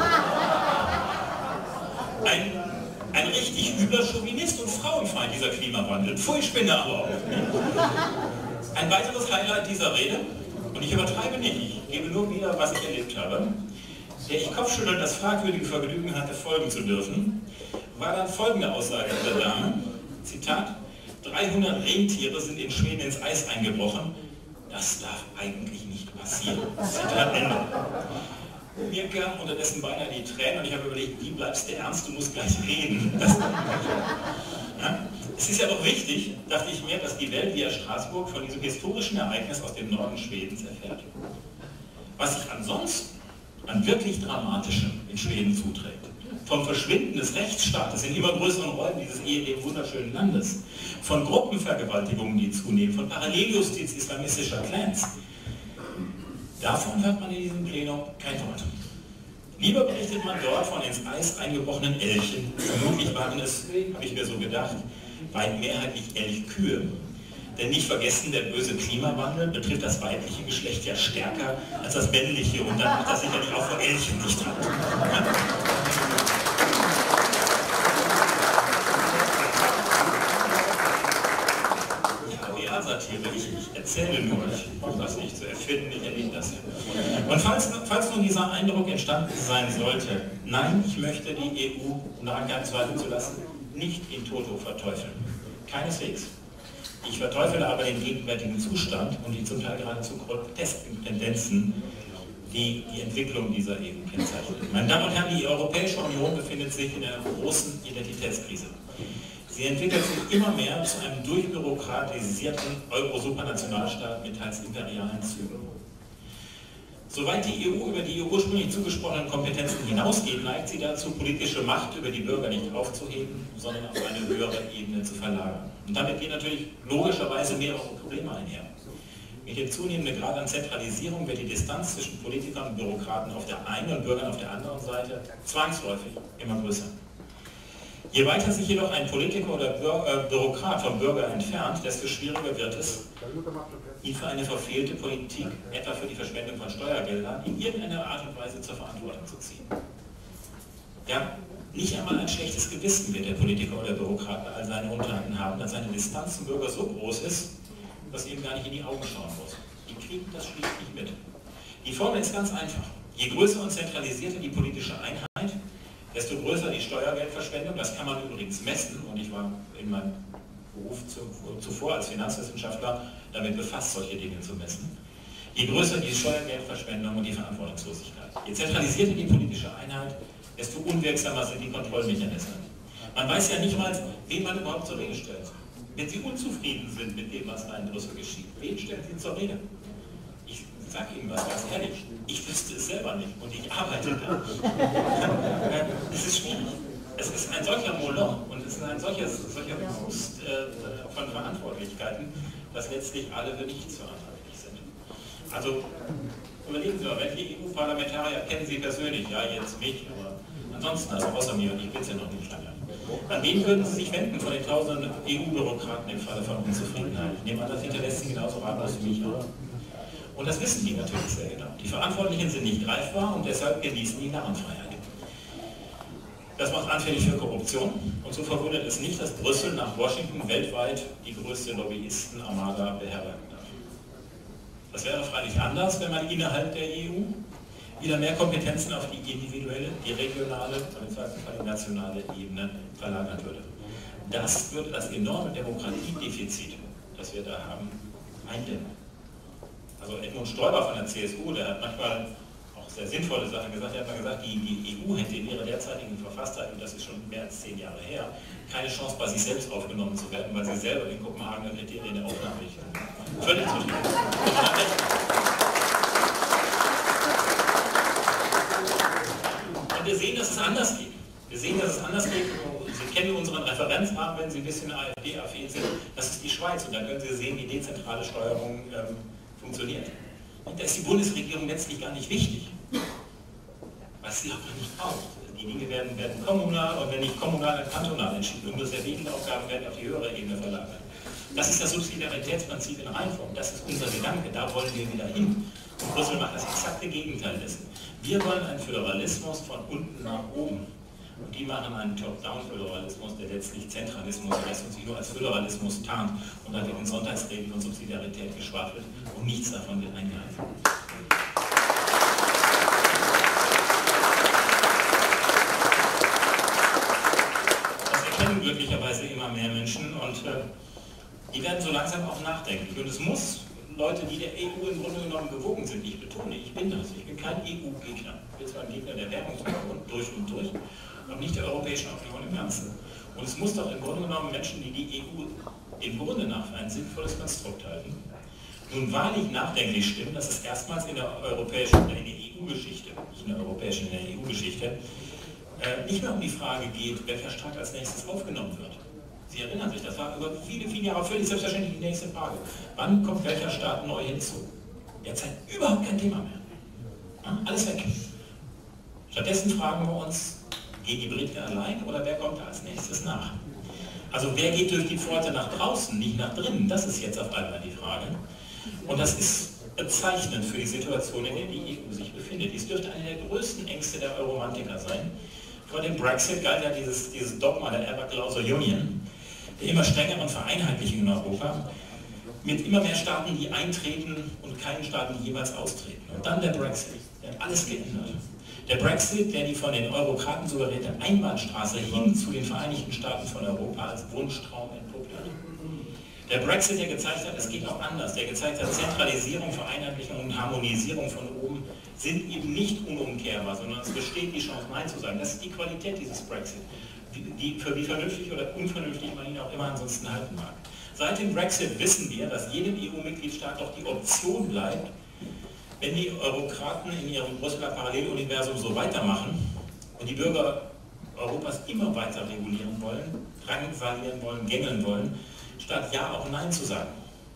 Ein richtig übler Chauvinist und Frauenfeind, dieser Klimawandel. Pfui, Spinne aber auch. Ein weiteres Highlight dieser Rede, und ich übertreibe nicht, ich gebe nur wieder, was ich erlebt habe, der ich kopfschüttelnd das fragwürdige Vergnügen hatte, folgen zu dürfen, war dann folgende Aussage der Dame, Zitat, 300 Rentiere sind in Schweden ins Eis eingebrochen, das darf eigentlich nicht passieren. Zitat Ende. Mir kamen unterdessen beinahe die Tränen und ich habe überlegt, wie bleibst du ernst, du musst gleich reden. Ja? Es ist ja doch wichtig, dachte ich mir, dass die Welt via Straßburg von diesem historischen Ereignis aus dem Norden Schwedens erfährt. Was sich ansonsten an wirklich Dramatischem in Schweden zuträgt, vom Verschwinden des Rechtsstaates in immer größeren Räumen dieses ehedem wunderschönen Landes, von Gruppenvergewaltigungen, die zunehmen, von Paralleljustiz islamistischer Clans, davon hört man in diesem Plenum kein Wort. Lieber berichtet man dort von ins Eis eingebrochenen Elchen. Vermutlich waren es, habe ich mir so gedacht, weit mehrheitlich Elchkühe. Denn nicht vergessen, der böse Klimawandel betrifft das weibliche Geschlecht ja stärker als das männliche und dann macht das sicherlich auch vor Elchen nicht halt. Satire. Ich erzähle nur, ich brauche das nicht zu erfinden, ich erlebe das ja. Und falls nun dieser Eindruck entstanden sein sollte, nein, ich möchte die EU, um daran keinen Zweifel zu lassen, nicht in toto verteufeln. Keineswegs. Ich verteufele aber den gegenwärtigen Zustand und die zum Teil geradezu grotesken Tendenzen, die die Entwicklung dieser EU kennzeichnen. Meine Damen und Herren, die Europäische Union befindet sich in einer großen Identitätskrise. Sie entwickelt sich immer mehr zu einem durchbürokratisierten Euro-Supranationalstaat mit teils imperialen Zügen. Soweit die EU über die ursprünglich zugesprochenen Kompetenzen hinausgeht, neigt sie dazu, politische Macht über die Bürger nicht aufzuheben, sondern auf eine höhere Ebene zu verlagern. Und damit gehen natürlich logischerweise mehrere Probleme einher. Mit dem zunehmenden Grad an Zentralisierung wird die Distanz zwischen Politikern und Bürokraten auf der einen und Bürgern auf der anderen Seite zwangsläufig immer größer. Je weiter sich jedoch ein Politiker oder Bürokrat vom Bürger entfernt, desto schwieriger wird es, ihn für eine verfehlte Politik, etwa für die Verschwendung von Steuergeldern, in irgendeiner Art und Weise zur Verantwortung zu ziehen. Ja, nicht einmal ein schlechtes Gewissen wird der Politiker oder Bürokrat bei all seinen Unterhanden haben, dass seine Distanz zum Bürger so groß ist, dass ihm gar nicht in die Augen schauen muss. Die kriegen das schließlich mit. Die Formel ist ganz einfach. Je größer und zentralisierter die politische Einheit, desto größer die Steuergeldverschwendung. Das kann man übrigens messen und ich war in meinem Beruf zuvor als Finanzwissenschaftler damit befasst, solche Dinge zu messen. Je größer die Steuergeldverschwendung und die Verantwortungslosigkeit. Je zentralisierter die politische Einheit, desto unwirksamer sind die Kontrollmechanismen. Man weiß ja nicht mal, wen man überhaupt zur Rede stellt. Wenn Sie unzufrieden sind mit dem, was da in Brüssel geschieht, wen stellen Sie zur Rede? Ich sage Ihnen was ganz ehrlich, ich wüsste es selber nicht und ich arbeite da. Es ist schwierig. Es ist ein solcher Moloch und es ist ein solcher Wust von Verantwortlichkeiten, dass letztlich alle für nichts verantwortlich sind. Also überlegen Sie mal, welche EU-Parlamentarier kennen Sie persönlich? Ja, jetzt mich, aber ansonsten, also außer mir, und ich bin es ja noch nicht lange. An wen würden Sie sich wenden von den tausenden EU-Bürokraten im Falle von Unzufriedenheit? Ich nehme an, das hinterlässt Sie genauso ratlos wie mich auch. Und das wissen die natürlich sehr genau. Die Verantwortlichen sind nicht greifbar und deshalb genießen die Narrenfreiheit. Das macht anfällig für Korruption und so verwundert es nicht, dass Brüssel nach Washington weltweit die größte Lobbyisten-Armada beherbergen darf. Das wäre freilich anders, wenn man innerhalb der EU wieder mehr Kompetenzen auf die individuelle, die regionale und im Zweifelsfall die nationale Ebene verlagern würde. Das würde das enorme Demokratiedefizit, das wir da haben, eindämmen. Also Edmund Stoiber von der CSU, der hat manchmal auch sehr sinnvolle Sachen gesagt. Er hat mal gesagt, die EU hätte in ihrer derzeitigen Verfasstheit, und das ist schon mehr als 10 Jahre her, keine Chance, bei sich selbst aufgenommen zu werden, weil sie selber den Kopenhagener Kriterien der Aufnahme nicht haben. Völlig zufrieden. Und wir sehen, dass es anders geht. Wir sehen, dass es anders geht. Sie kennen unseren Referenzrahmen, wenn Sie ein bisschen AfD-affin sind. Das ist die Schweiz und da können Sie sehen, wie dezentrale Steuerung funktioniert. Und da ist die Bundesregierung letztlich gar nicht wichtig, was sie auch nicht braucht. Die Dinge werden kommunal und wenn nicht kommunal, dann kantonal entschieden. Und nur sehr wenige Aufgaben werden auf die höhere Ebene verlagert. Das ist das Subsidiaritätsprinzip in Reinform. Das ist unser Gedanke, da wollen wir wieder hin. Brüssel macht das exakte Gegenteil dessen. Wir wollen einen Föderalismus von unten nach oben. Und die machen einen Top-Down-Föderalismus, der letztlich Zentralismus heißt und sich nur als Föderalismus tarnt und dann wird in Sonntagsreden und Subsidiarität geschwafelt und nichts davon wird eingehalten. Das erkennen glücklicherweise immer mehr Menschen und die werden so langsam auch nachdenklich. Und es muss Leute, die der EU im Grunde genommen gewogen sind, ich betone, ich bin das, ich bin kein EU-Gegner. Ich bin zwar ein Gegner der Währungsunion durch und durch, aber nicht der Europäischen Union im Ganzen. Und es muss doch im Grunde genommen Menschen, die die EU im Grunde nach für ein sinnvolles Konstrukt halten, nun wahrlich nachdenklich stimmen, dass es erstmals in der europäischen, in der EU-Geschichte, nicht in der europäischen, in der EU-Geschichte, nicht mehr um die Frage geht, welcher Staat als nächstes aufgenommen wird. Sie erinnern sich, das war über viele, viele Jahre völlig selbstverständlich die nächste Frage. Wann kommt welcher Staat neu hinzu? Derzeit überhaupt kein Thema mehr. Ja, alles weg. Stattdessen fragen wir uns, gehen die Briten allein oder wer kommt da als nächstes nach? Also wer geht durch die Pforte nach draußen, nicht nach drinnen? Das ist jetzt auf einmal die Frage. Und das ist bezeichnend für die Situation, in der die EU sich befindet. Dies dürfte eine der größten Ängste der Euromantiker sein. Vor dem Brexit galt ja dieses Dogma der Ever Closer Union, der immer strengeren Vereinheitlichung in Europa, mit immer mehr Staaten, die eintreten und keinen Staaten, die jeweils austreten. Und dann der Brexit, der hat alles geändert. Der Brexit, der die von den Eurokraten souveräne Einbahnstraße hin zu den Vereinigten Staaten von Europa als Wunschtraum entpuppt hat. Der Brexit, der gezeigt hat, es geht auch anders, der gezeigt hat, Zentralisierung, Vereinheitlichung und Harmonisierung von oben sind eben nicht unumkehrbar, sondern es besteht die Chance, Nein zu sagen. Das ist die Qualität dieses Brexit, für wie vernünftig oder unvernünftig man ihn auch immer ansonsten halten mag. Seit dem Brexit wissen wir, dass jedem EU-Mitgliedstaat doch die Option bleibt, wenn die Eurokraten in ihrem Brüsseler Paralleluniversum so weitermachen und die Bürger Europas immer weiter regulieren wollen, drangsalieren wollen, gängeln wollen, statt Ja auch Nein zu sagen.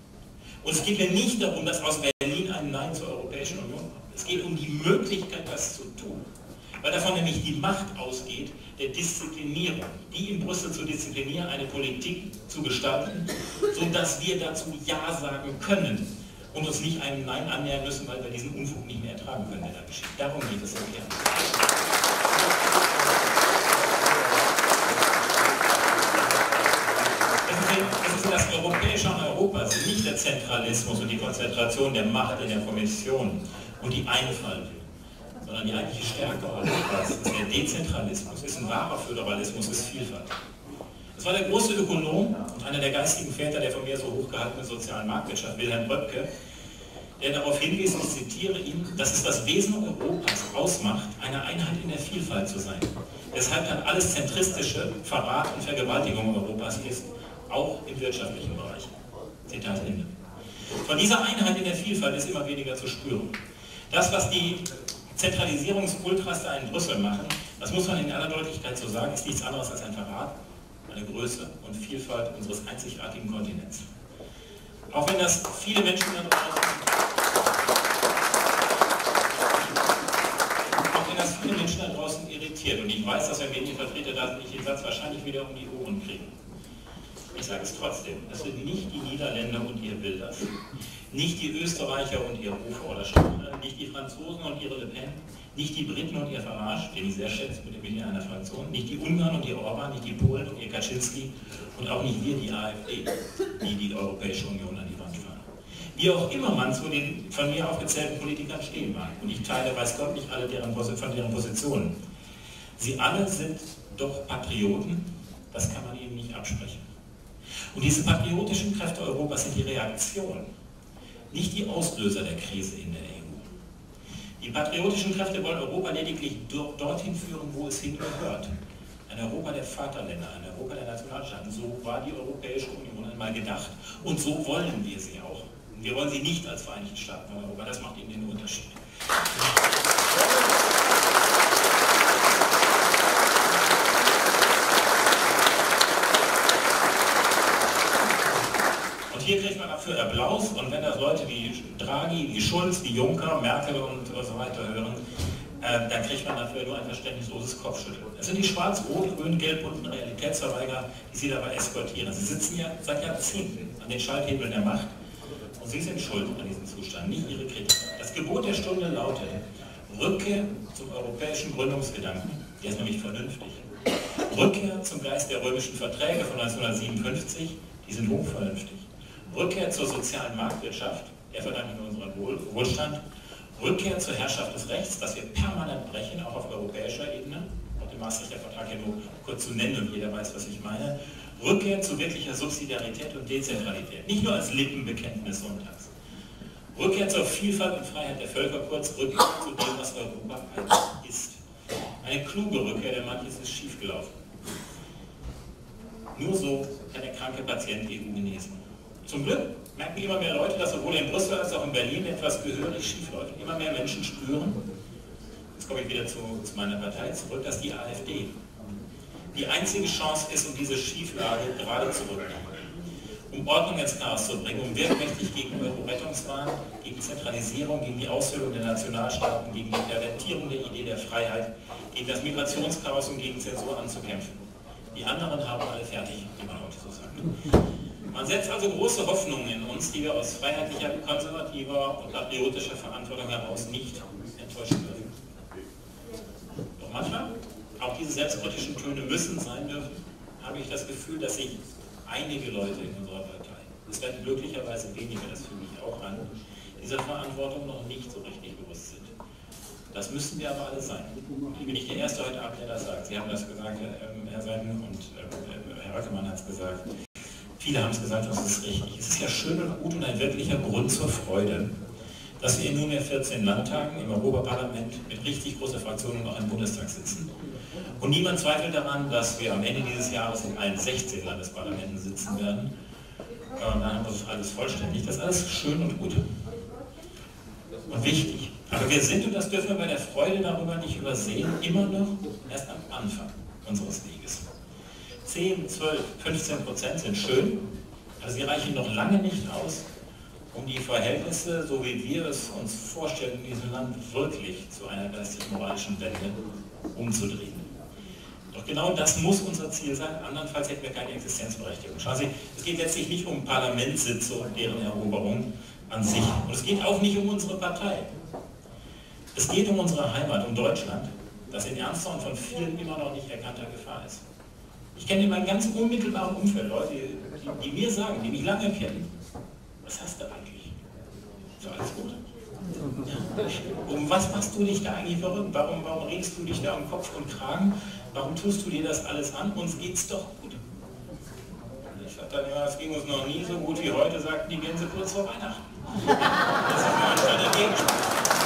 Und es geht mir nicht darum, dass aus Berlin ein Nein zur Europäischen Union kommt. Es geht um die Möglichkeit, das zu tun. Weil davon nämlich die Macht ausgeht, der Disziplinierung, die in Brüssel zu disziplinieren, eine Politik zu gestalten, sodass wir dazu Ja sagen können und uns nicht einem Nein annähern müssen, weil wir diesen Unfug nicht mehr ertragen können, der da geschieht. Darum geht es so gerne. Es ist das Europäische an Europa, es ist nicht der Zentralismus und die Konzentration der Macht in der Kommission und die Einfalt, sondern die eigentliche Stärke Europas ist der Dezentralismus, ist ein wahrer Föderalismus, ist Vielfalt. Das war der große Ökonom und einer der geistigen Väter der von mir so hochgehaltenen sozialen Marktwirtschaft, Wilhelm Röpke, der darauf hinwies, ich zitiere ihn, dass es das Wesen Europas ausmacht, eine Einheit in der Vielfalt zu sein. Deshalb dann alles Zentristische, Verrat und Vergewaltigung Europas ist, auch im wirtschaftlichen Bereich. Zitat Ende. Von dieser Einheit in der Vielfalt ist immer weniger zu spüren. Das, was die Zentralisierungsultras da in Brüssel machen, das muss man in aller Deutlichkeit so sagen, ist nichts anderes als ein Verrat an der Größe und Vielfalt unseres einzigartigen Kontinents. Auch wenn das viele Menschen da draußen irritiert, und ich weiß, dass wir Medienvertreter da sind, ich den Satz wahrscheinlich wieder um die Ohren kriegen. Ich sage es trotzdem, es sind nicht die Niederländer und ihr Wilders, nicht die Österreicher und ihr Hofer oder Schäuble, nicht die Franzosen und ihre Le Pen, nicht die Briten und ihr Farage, den ich sehr schätze mit dem Mitglied einer Fraktion, nicht die Ungarn und ihr Orban, nicht die Polen und ihr Kaczynski und auch nicht wir, die AfD, die die Europäische Union an die Wand fahren. Wie auch immer man zu den von mir aufgezählten Politikern stehen mag, und ich teile, weiß Gott, nicht alle von deren Positionen, sie alle sind doch Patrioten, das kann man ihnen nicht absprechen. Und diese patriotischen Kräfte Europas sind die Reaktion, nicht die Auslöser der Krise in der EU. Die patriotischen Kräfte wollen Europa lediglich dorthin führen, wo es hingehört. Ein Europa der Vaterländer, ein Europa der Nationalstaaten. So war die Europäische Union einmal gedacht und so wollen wir sie auch. Und wir wollen sie nicht als Vereinigten Staaten von Europa, das macht eben den Unterschied. Hier kriegt man dafür Applaus, und wenn das Leute wie Draghi, wie Schulz, wie Juncker, Merkel und so weiter hören, dann kriegt man dafür nur ein verständnisloses Kopfschütteln. Es sind die schwarz-rot, grün, gelb-bunten Realitätsverweigerer, die sie dabei eskortieren. Sie sitzen ja seit Jahrzehnten an den Schalthebeln der Macht und sie sind schuld an diesem Zustand, nicht ihre Kritiker. Das Gebot der Stunde lautet Rückkehr zum europäischen Gründungsgedanken, der ist nämlich vernünftig. Rückkehr zum Geist der römischen Verträge von 1957, die sind hochvernünftig. Rückkehr zur sozialen Marktwirtschaft, der verdanken wir unseren Wohlstand. Rückkehr zur Herrschaft des Rechts, das wir permanent brechen, auch auf europäischer Ebene. Auch den Maastrichter Vertrag hier nur kurz zu nennen und jeder weiß, was ich meine. Rückkehr zu wirklicher Subsidiarität und Dezentralität, nicht nur als Lippenbekenntnis sonntags. Rückkehr zur Vielfalt und Freiheit der Völker, kurz Rückkehr zu dem, was Europa eigentlich ist. Eine kluge Rückkehr, denn manches ist schiefgelaufen. Nur so kann der kranke Patient die EU genesen. Zum Glück merken immer mehr Leute, dass sowohl in Brüssel als auch in Berlin etwas gehörig schief läuft. Immer mehr Menschen spüren, jetzt komme ich wieder zu meiner Partei zurück, dass die AfD die einzige Chance ist, um diese Schieflage gerade zu rücken. Um Ordnung ins Chaos zu bringen, um wirkmächtig gegen Euro-Rettungswahn, gegen Zentralisierung, gegen die Aushöhlung der Nationalstaaten, gegen die Pervertierung der Idee der Freiheit, gegen das Migrationschaos und gegen Zensur anzukämpfen. Die anderen haben alle fertig, wie man heute so sagt. Man setzt also große Hoffnungen in uns, die wir aus freiheitlicher, konservativer und patriotischer Verantwortung heraus nicht enttäuschen dürfen. Doch manchmal, auch diese selbstkritischen Töne müssen sein dürfen, habe ich das Gefühl, dass sich einige Leute in unserer Partei, es werden glücklicherweise weniger, das fühle ich auch an, dieser Verantwortung noch nicht so richtig bewusst sind. Das müssen wir aber alle sein. Ich bin nicht der Erste heute Abend, der das sagt. Sie haben das gesagt, Herr Seiden, und Herr Röckemann hat es gesagt. Viele haben es gesagt, das ist richtig. Es ist ja schön und gut und ein wirklicher Grund zur Freude, dass wir in nunmehr 14 Landtagen im Europaparlament mit richtig großer Fraktion und auch im Bundestag sitzen. Und niemand zweifelt daran, dass wir am Ende dieses Jahres in allen 16 Landesparlamenten sitzen werden. Dann haben wir das alles vollständig. Das ist alles schön und gut und wichtig. Aber wir sind, und das dürfen wir bei der Freude darüber nicht übersehen, immer noch erst am Anfang unseres Weges. 10, 12, 15% sind schön, aber sie reichen noch lange nicht aus, um die Verhältnisse, so wie wir es uns vorstellen, in diesem Land wirklich zu einer geistig-moralischen Wende umzudrehen. Doch genau das muss unser Ziel sein, andernfalls hätten wir keine Existenzberechtigung. Schauen Sie, es geht letztlich nicht um Parlamentssitze und deren Eroberung an sich. Und es geht auch nicht um unsere Partei. Es geht um unsere Heimat, um Deutschland, das in ernster und von vielen immer noch nicht erkannter Gefahr ist. Ich kenne in meinem ganz unmittelbaren Umfeld Leute, die mir sagen, die mich lange kennen, was hast du eigentlich? So, alles gut? Ja. Um was machst du dich da eigentlich verrückt? Warum redest du dich da um Kopf und Kragen? Warum tust du dir das alles an? Uns geht's doch gut. Ich sagte dann immer, es ging uns noch nie so gut wie heute, sagten die Gänse kurz vor Weihnachten. Das ist manchmal der Gegenstand.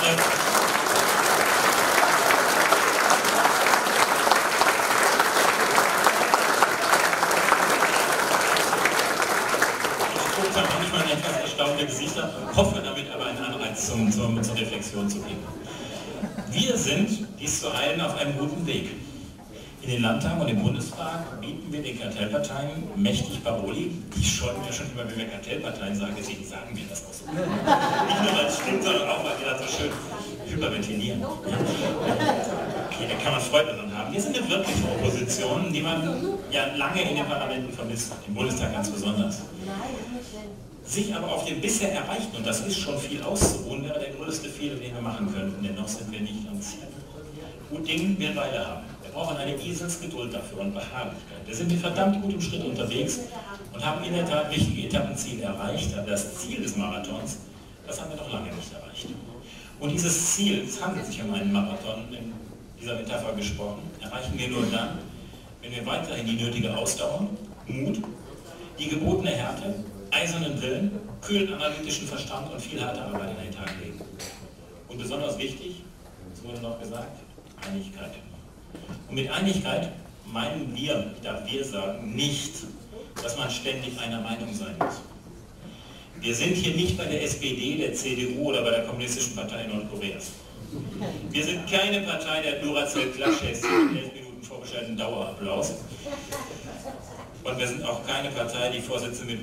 Etwas erstaunte Gesichter, hoffe damit aber einen Anreiz zur Reflexion zu geben. Wir sind dies zu eilen auf einem guten Weg. In den Landtagen und im Bundestag bieten wir den Kartellparteien mächtig Paroli. Die scheuen mir schon immer, wenn wir Kartellparteien sagen, deswegen sagen wir das auch so. Nicht nur, weil es stimmt, sondern auch, weil wir das so schön hyperventilieren. Okay, da kann man Freude daran haben. Wir sind eine wirkliche Opposition, die man ja lange in den Parlamenten vermisst hat, im Bundestag ganz besonders. Sich aber auf dem bisher Erreichten, und das ist schon viel, auszuruhen, wäre der größte Fehler, den wir machen könnten, denn noch sind wir nicht am Ziel. Gut Ding will Weile haben. Wir brauchen eine Eselsgeduld dafür und Beharrlichkeit. Wir sind verdammt gut im Schritt unterwegs und haben in der Tat wichtige Etappenziele erreicht, aber das Ziel des Marathons, das haben wir noch lange nicht erreicht. Und dieses Ziel, es handelt sich um einen Marathon, in dieser Metapher gesprochen, erreichen wir nur dann, wenn wir weiterhin die nötige Ausdauer, Mut, die gebotene Härte, eisernen Willen, kühlen analytischen Verstand und viel harte Arbeit an den Tag legen. Und besonders wichtig, es wurde noch gesagt, Einigkeit. Und mit Einigkeit meinen wir, ich darf wir sagen, nicht, dass man ständig einer Meinung sein muss. Wir sind hier nicht bei der SPD, der CDU oder bei der Kommunistischen Partei Nordkoreas. Wir sind keine Partei der Duracell-Klatschhäschen mit 11 Minuten vorgestellten Dauerapplaus. Und wir sind auch keine Partei, die Vorsätze mit 100%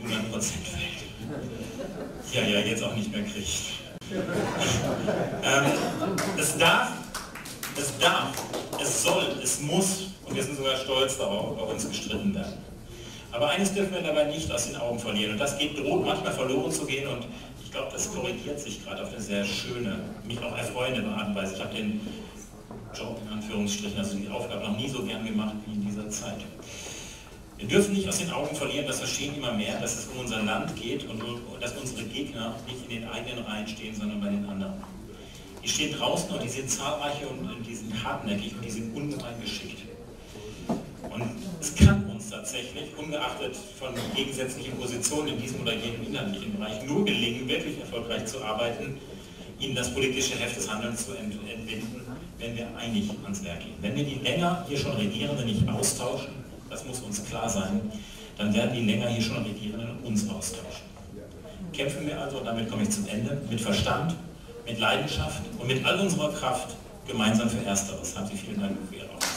wählt. Ja, jetzt auch nicht mehr kriegt. Es soll, es muss, und wir sind sogar stolz darauf, bei uns gestritten werden. Aber eines dürfen wir dabei nicht aus den Augen verlieren und das droht manchmal verloren zu gehen und ich glaube, das korrigiert sich gerade auf eine sehr schöne, mich auch erfreuende Art und Weise. Ich habe den Job in Anführungsstrichen, also die Aufgabe noch nie so gern gemacht wie in dieser Zeit. Wir dürfen nicht aus den Augen verlieren, das verstehen immer mehr, dass es um unser Land geht und dass unsere Gegner nicht in den eigenen Reihen stehen, sondern bei den anderen. Die stehen draußen und die sind zahlreich und die sind hartnäckig und die sind ungemein geschickt. Und es kann uns tatsächlich, ungeachtet von gegensätzlichen Positionen in diesem oder jenem inhaltlichen Bereich, nur gelingen, wirklich erfolgreich zu arbeiten, ihnen das politische Heft des Handelns zu entbinden, wenn wir einig ans Werk gehen. Wenn wir die länger hier schon Regierenden nicht austauschen, das muss uns klar sein, dann werden die länger hier schon Regierenden uns austauschen. Kämpfen wir also, und damit komme ich zum Ende, mit Verstand, mit Leidenschaft und mit all unserer Kraft gemeinsam für Ersteres. Haben Sie vielen Dank für Ihre Aufmerksamkeit.